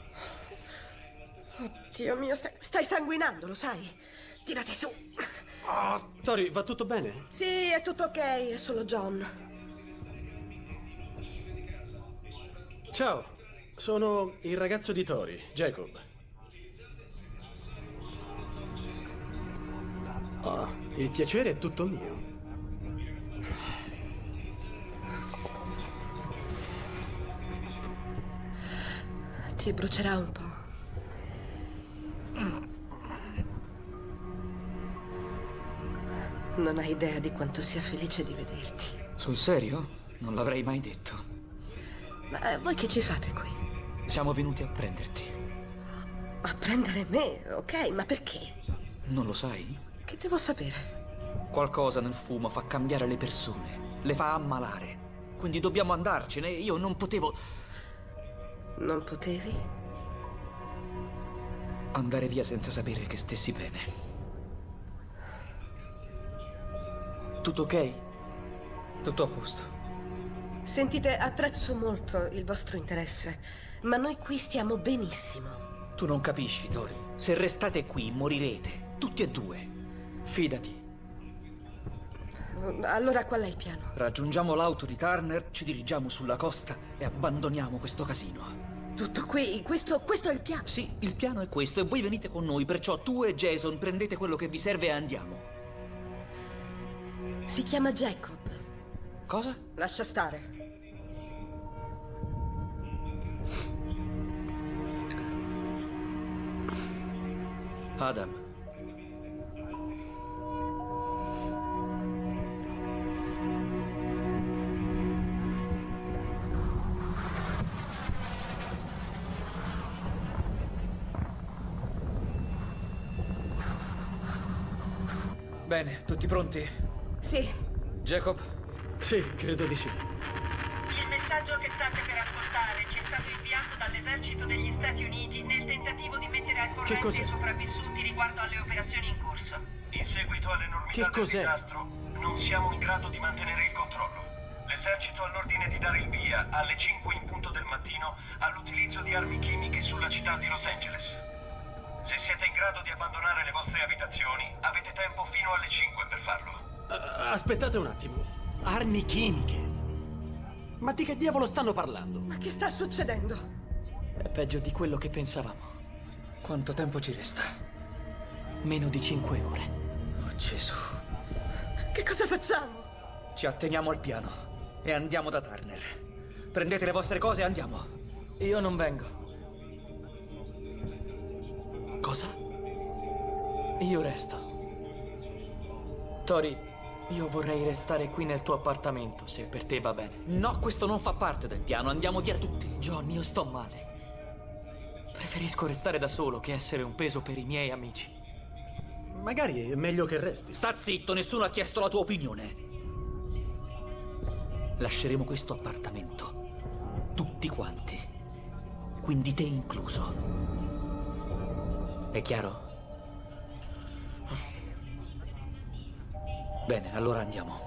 Dio mio, stai, stai sanguinando, lo sai? Tirati su. Oh, Tori, va tutto bene? Sì, è tutto ok, è solo John. Ciao, sono il ragazzo di Tori, Jacob. Oh, il piacere è tutto mio. Ti brucerà un po'. Non hai idea di quanto sia felice di vederti. Sul serio? Non l'avrei mai detto. Ma voi che ci fate qui? Siamo venuti a prenderti. A prendere me, ok? Ma perché? Non lo sai? Che devo sapere? Qualcosa nel fumo fa cambiare le persone, le fa ammalare. Quindi dobbiamo andarcene. Io non potevo... Non potevi? Andare via senza sapere che stessi bene. Tutto ok? Tutto a posto. Sentite, apprezzo molto il vostro interesse, ma noi qui stiamo benissimo. Tu non capisci, Tori. Se restate qui, morirete. Tutti e due. Fidati. Allora qual è il piano? Raggiungiamo l'auto di Turner, ci dirigiamo sulla costa e abbandoniamo questo casino. Tutto qui? Questo, questo è il piano? Sì, il piano è questo e voi venite con noi, perciò tu e Jason prendete quello che vi serve e andiamo. Si chiama Jacob. Cosa? Lascia stare. Adam. Bene, tutti pronti? Sì. Jacob? Sì, credo di sì. Il messaggio che state per ascoltare ci è stato inviato dall'esercito degli Stati Uniti nel tentativo di mettere al corrente i sopravvissuti riguardo alle operazioni in corso. In seguito all'enormità Che del cos'è? disastro, non siamo in grado di mantenere il controllo. L'esercito ha l'ordine di dare il via alle cinque in punto del mattino all'utilizzo di armi chimiche sulla città di Los Angeles. Se siete in grado di abbandonare le vostre abitazioni, avete tempo fino alle cinque per farlo. Uh, aspettate un attimo. Armi chimiche? Ma di che diavolo stanno parlando? Ma che sta succedendo? È peggio di quello che pensavamo. Quanto tempo ci resta? Meno di cinque ore. Oh Gesù. Che cosa facciamo? Ci atteniamo al piano e andiamo da Turner. Prendete le vostre cose e andiamo. Io non vengo. Cosa? Io resto. Tori, io vorrei restare qui nel tuo appartamento, se per te va bene. No, questo non fa parte del piano, andiamo via tutti. John, io sto male. Preferisco restare da solo che essere un peso per i miei amici. Magari è meglio che resti. Sta zitto, nessuno ha chiesto la tua opinione. Lasceremo questo appartamento. Tutti quanti. Quindi te incluso. È chiaro? Bene, allora andiamo.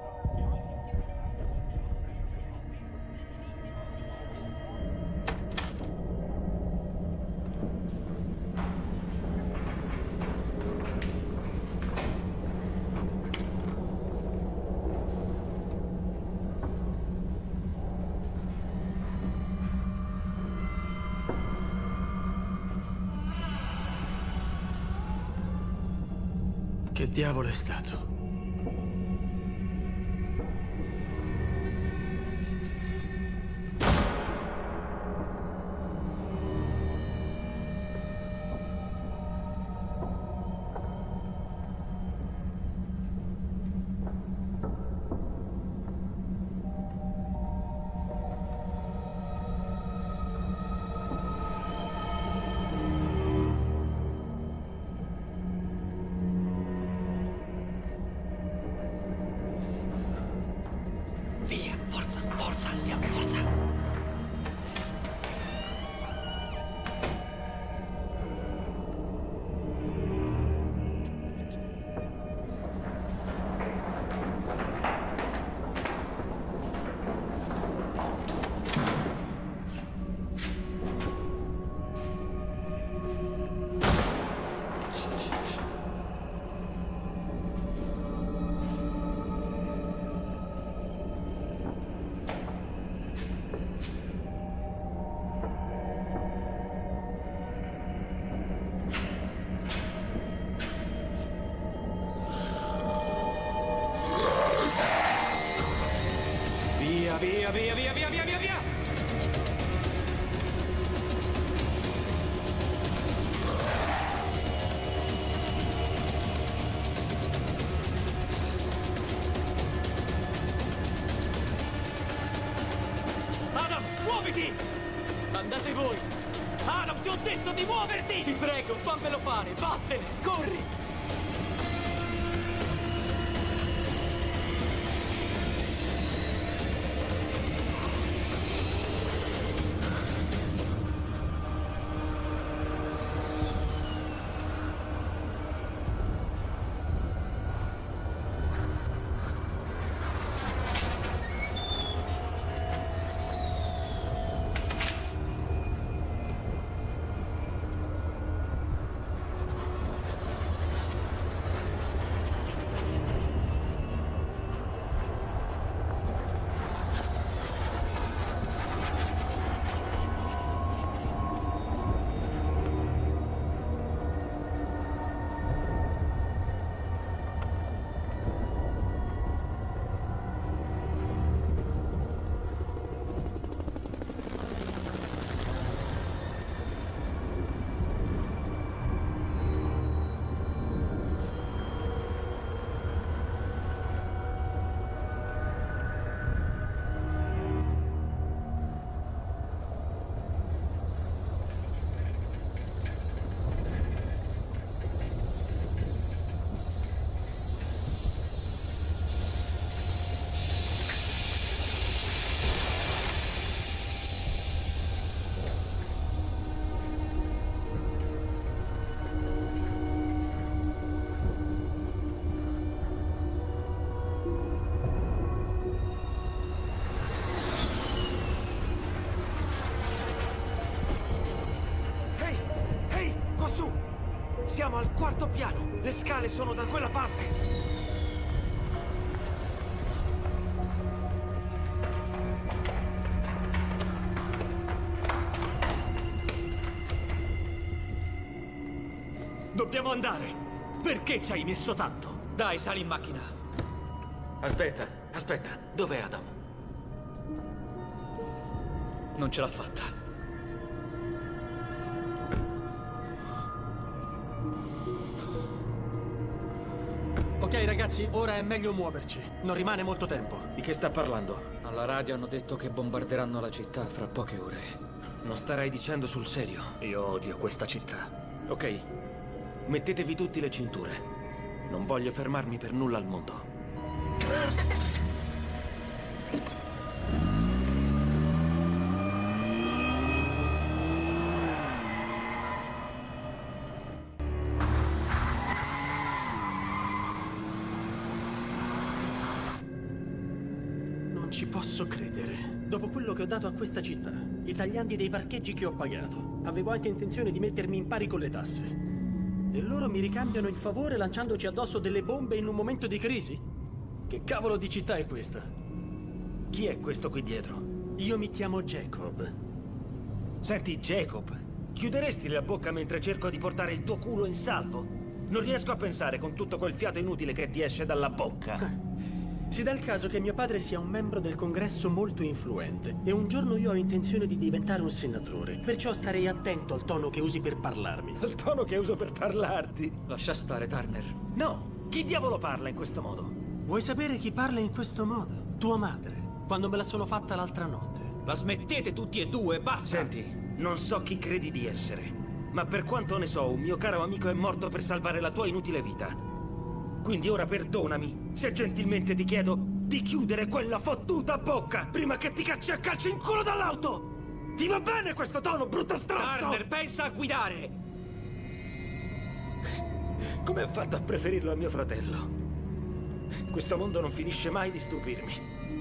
Che diavolo è stato? muoviti! Andate voi! Adam, ti ho detto di muoverti! Ti prego, fammelo fare! Vattene! Corri! Siamo al quarto piano. Le scale sono da quella parte. Dobbiamo andare. Perché ci hai messo tanto? Dai, sali in macchina. Aspetta, aspetta. Dov'è Adam? Non ce l'ha fatta. Ok ragazzi, ora è meglio muoverci. Non rimane molto tempo. Di che sta parlando? Alla radio hanno detto che bombarderanno la città fra poche ore. Non starai dicendo sul serio? Io odio questa città. Ok, mettetevi tutti le cinture. Non voglio fermarmi per nulla al mondo. Ci posso credere. Dopo quello che ho dato a questa città, i tagliandi dei parcheggi che ho pagato, avevo anche intenzione di mettermi in pari con le tasse. E loro mi ricambiano il favore lanciandoci addosso delle bombe in un momento di crisi? Che cavolo di città è questa? Chi è questo qui dietro? Io mi chiamo Jacob. Senti, Jacob, chiuderesti la bocca mentre cerco di portare il tuo culo in salvo? Non riesco a pensare con tutto quel fiato inutile che ti esce dalla bocca. Si dà il caso che mio padre sia un membro del congresso molto influente e un giorno io ho intenzione di diventare un senatore, perciò starei attento al tono che usi per parlarmi. Al tono che uso per parlarti? Lascia stare, Turner. No, chi diavolo parla in questo modo? Vuoi sapere chi parla in questo modo? Tua madre, quando me la sono fatta l'altra notte. La smettete tutti e due, basta! Senti, non so chi credi di essere, ma per quanto ne so, un mio caro amico è morto per salvare la tua inutile vita. Quindi ora perdonami, se gentilmente ti chiedo di chiudere quella fottuta bocca prima che ti cacci a calci in culo dall'auto! Ti va bene questo tono, brutto stronzo? Turner, pensa a guidare! Come ha fatto a preferirlo a mio fratello? Questo mondo non finisce mai di stupirmi.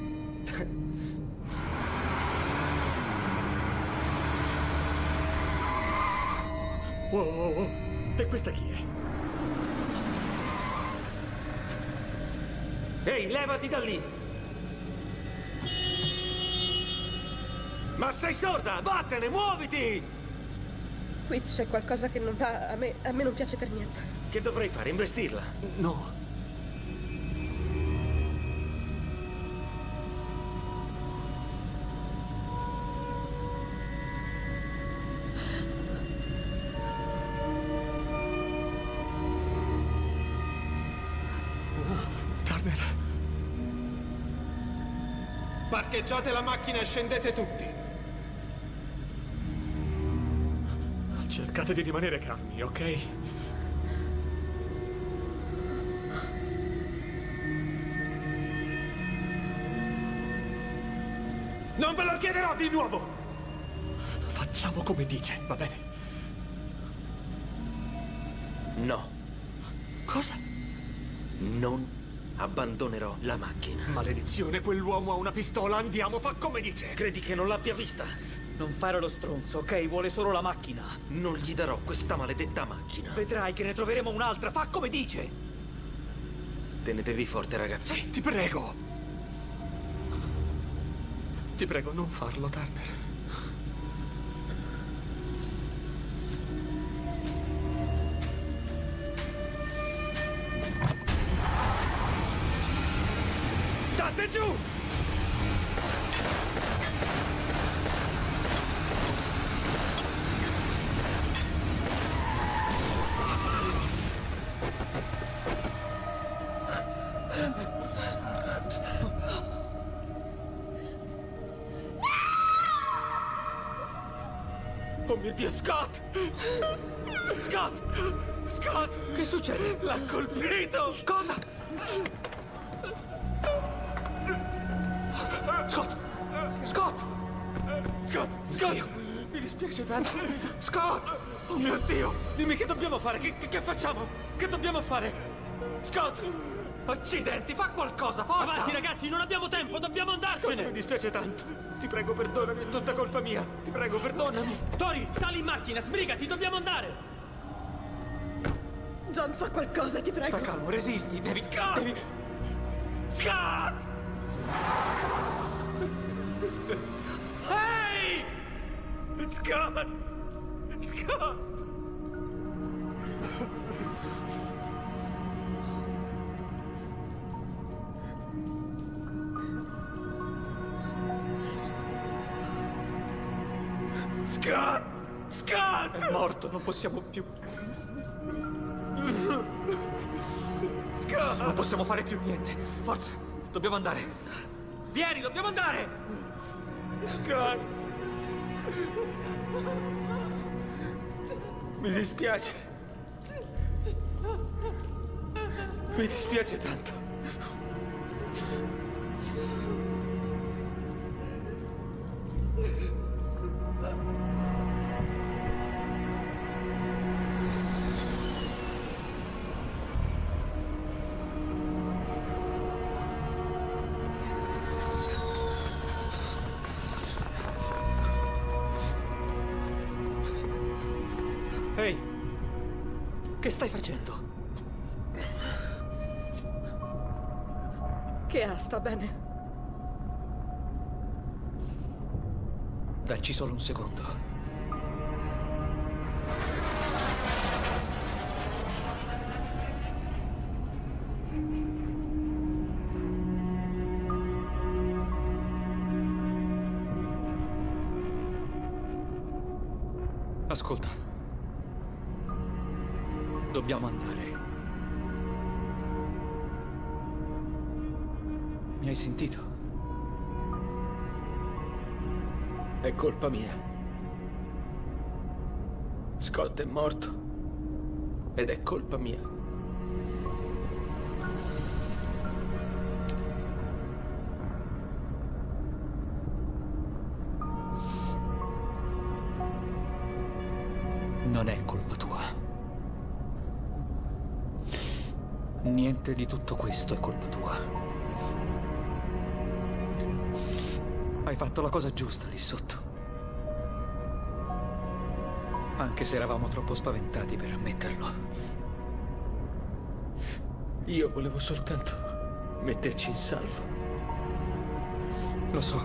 Wow, wow, wow. E questa chi è? Ehi, levati da lì! Ma sei sorda? Vattene, muoviti! Qui c'è qualcosa che non va. A me, a me non piace per niente. Che dovrei fare? Investirla? No. Parcheggiate la macchina e scendete tutti. Cercate di rimanere calmi, ok? Non ve lo chiederò di nuovo! Facciamo come dice, va bene? No. Cosa? Non abbandonerò la macchina. Maledizione, quell'uomo ha una pistola, andiamo, fa come dice! Credi che non l'abbia vista? Non fare lo stronzo, ok? Vuole solo la macchina. Non gli darò questa maledetta macchina. Vedrai che ne troveremo un'altra, fa come dice! Tenetevi forte, ragazzi. Ti prego! Ti prego, non farlo, Turner. State giù! Oh mio Dio, Scott! Scott! Scott! Che succede? L'ha colpito! Cosa? Scott! Scott! Scott! Scott! Mi dispiace tanto! Scott! Oh mio Dio! Dimmi che dobbiamo fare! Che, che, che facciamo? Che dobbiamo fare? Scott! Accidenti, fa qualcosa, forza! Avanti, ragazzi, non abbiamo tempo, dobbiamo andarcene! Scott, mi dispiace tanto! Ti prego, perdonami, è tutta colpa mia! Ti prego, perdonami! Tori, sali in macchina, sbrigati, dobbiamo andare! John, fa qualcosa, ti prego! Sta calmo, resisti, devi... Scott! devi... Scott! Ehi! Scott! Scott! Scott! Scott! È morto, non possiamo più... Scott! Non possiamo fare più niente. Forza, dobbiamo andare. Vieni, dobbiamo andare! Scott! Mi dispiace. Mi dispiace tanto. Ehi, che stai facendo? Che ha, sta bene? Dacci solo un secondo. Ascolta. Dobbiamo andare. Mi hai sentito? È colpa mia. Scott è morto. Ed è colpa mia. Non è colpa tua. Niente di tutto questo è colpa tua. Hai fatto la cosa giusta lì sotto. Anche se eravamo troppo spaventati per ammetterlo. Io volevo soltanto metterci in salvo. Lo so.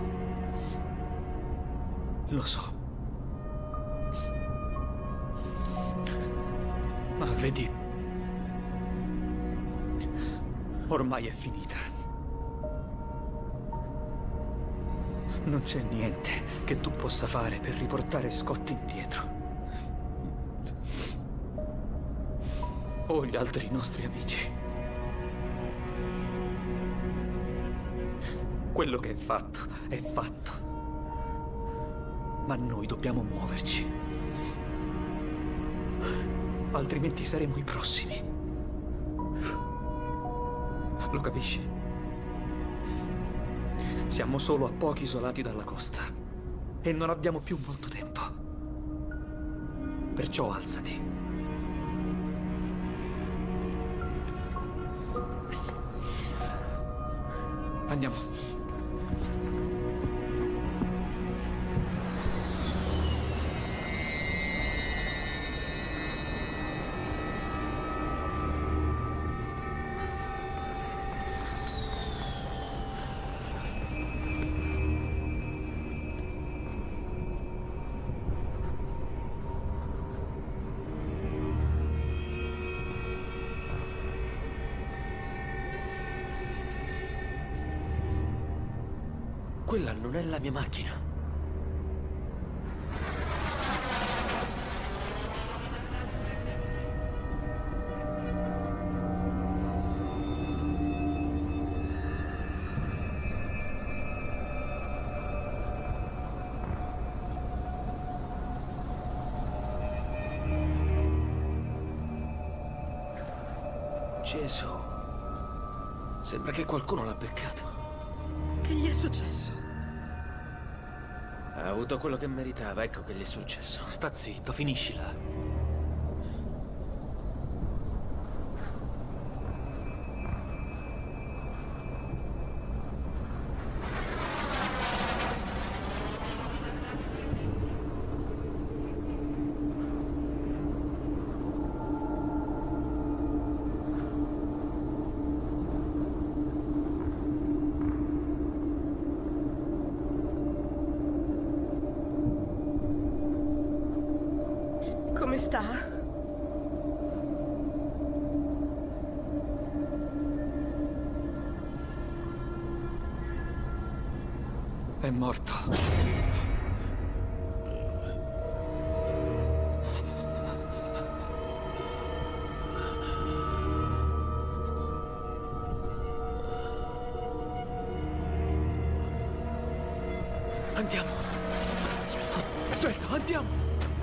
Lo so. Ma vedi, ormai è finita. Non c'è niente che tu possa fare per riportare Scott indietro. O gli altri nostri amici. Quello che è fatto, è fatto. Ma noi dobbiamo muoverci. Altrimenti saremo i prossimi. Lo capisci? Siamo solo a pochi isolati dalla costa e non abbiamo più molto tempo. Perciò alzati. Andiamo. Quella non è la mia macchina. Gesù. Sembra che qualcuno l'ha beccato. Che gli è successo? Ha avuto quello che meritava, ecco che gli è successo. Sta zitto, finiscila. Come sta? È morto. Andiamo. Aspetta, andiamo.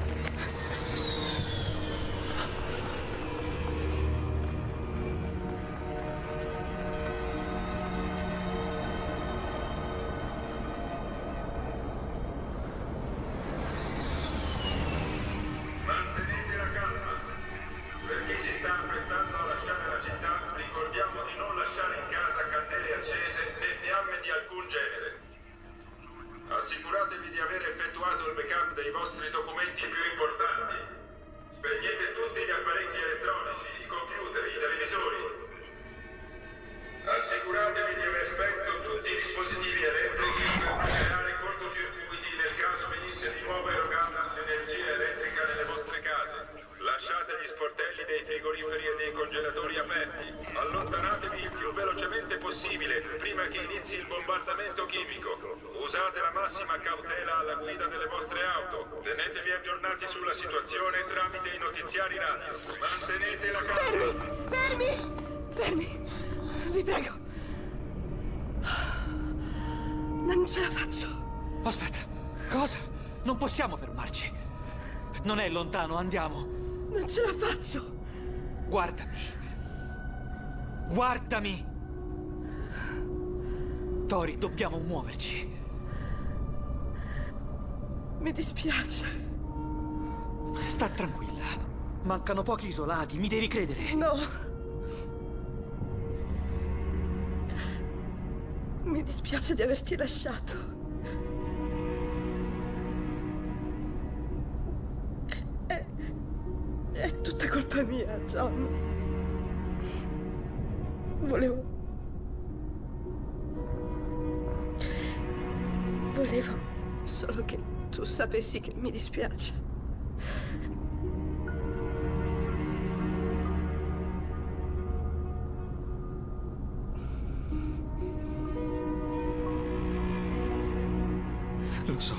Mantenete la calma. Per chi si sta apprestando a lasciare la città, ricordiamo di non lasciare in casa candele accese né fiamme di alcun genere. Assicuratevi di aver effettuato il backup dei vostri documenti più importanti. Spegnete tutti gli apparecchi elettronici, i computer, i televisori. Assicuratevi di aver spento tutti i dispositivi elettrici per creare cortocircuiti nel caso venisse di nuovo erogata l'energia elettrica nelle vostre case. Lasciate gli sportelli dei frigoriferi e dei congelatori aperti. Allontanatevi il più velocemente possibile prima che inizi il bombardamento chimico. Usate la massima cautela alla guida delle vostre auto. Tenetevi aggiornati sulla situazione tramite i notiziari radio. Mantenete la calma. Fermi! Fermi! Vi prego! Non ce la faccio. Aspetta, cosa? Non possiamo fermarci. Non è lontano, andiamo. Non ce la faccio. Guardami. Guardami. Tori, dobbiamo muoverci. Mi dispiace. Sta tranquilla. Mancano pochi isolati, mi devi credere. No. Mi dispiace di averti lasciato. È, è tutta colpa mia, John. Volevo... Volevo solo che tu sapessi che mi dispiace. Lo so.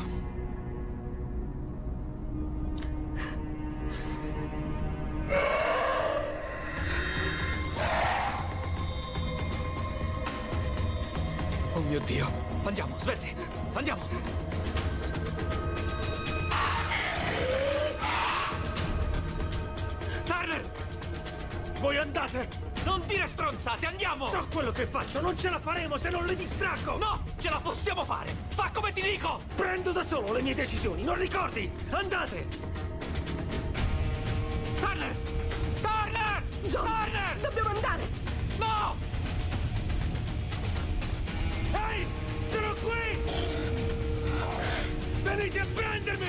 Oh mio Dio. Andiamo, Sverti. Andiamo. Tarek! Voi andate! Non dire stronzate, andiamo! So quello che faccio, non ce la faremo se non le distraggo! No, ce la possiamo fare! Fa come ti dico! Prendo da solo le mie decisioni, non ricordi? Andate! Turner! Turner! John, Turner! dobbiamo andare! No! Ehi! Sono qui! Venite a prendermi!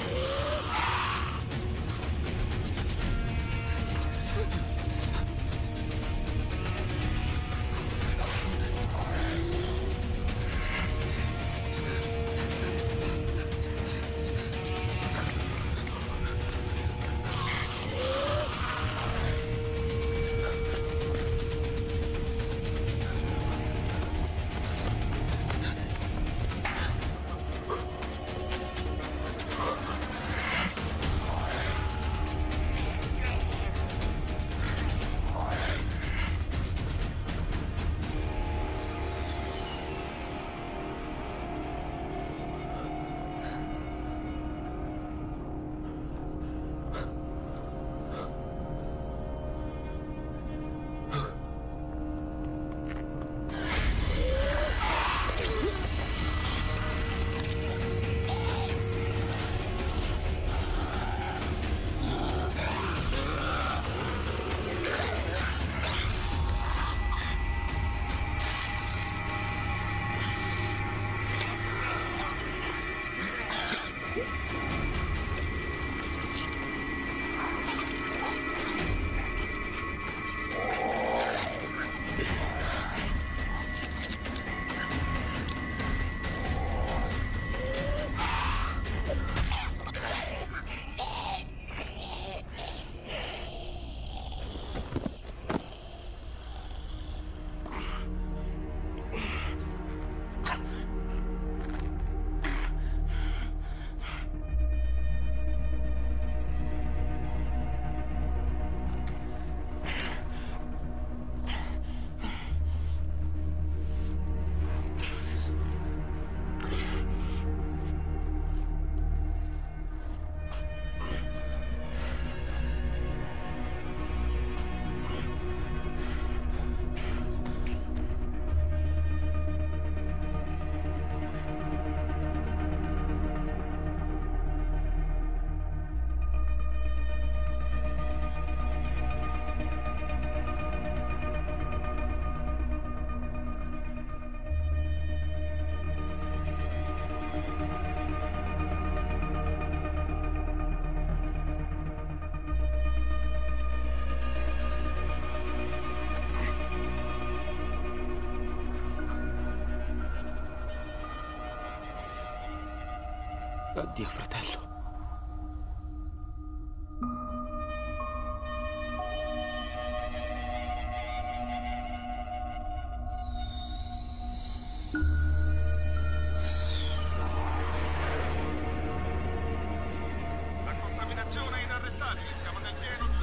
Addio, fratello. La contaminazione è inarrestabile, siamo nel pieno di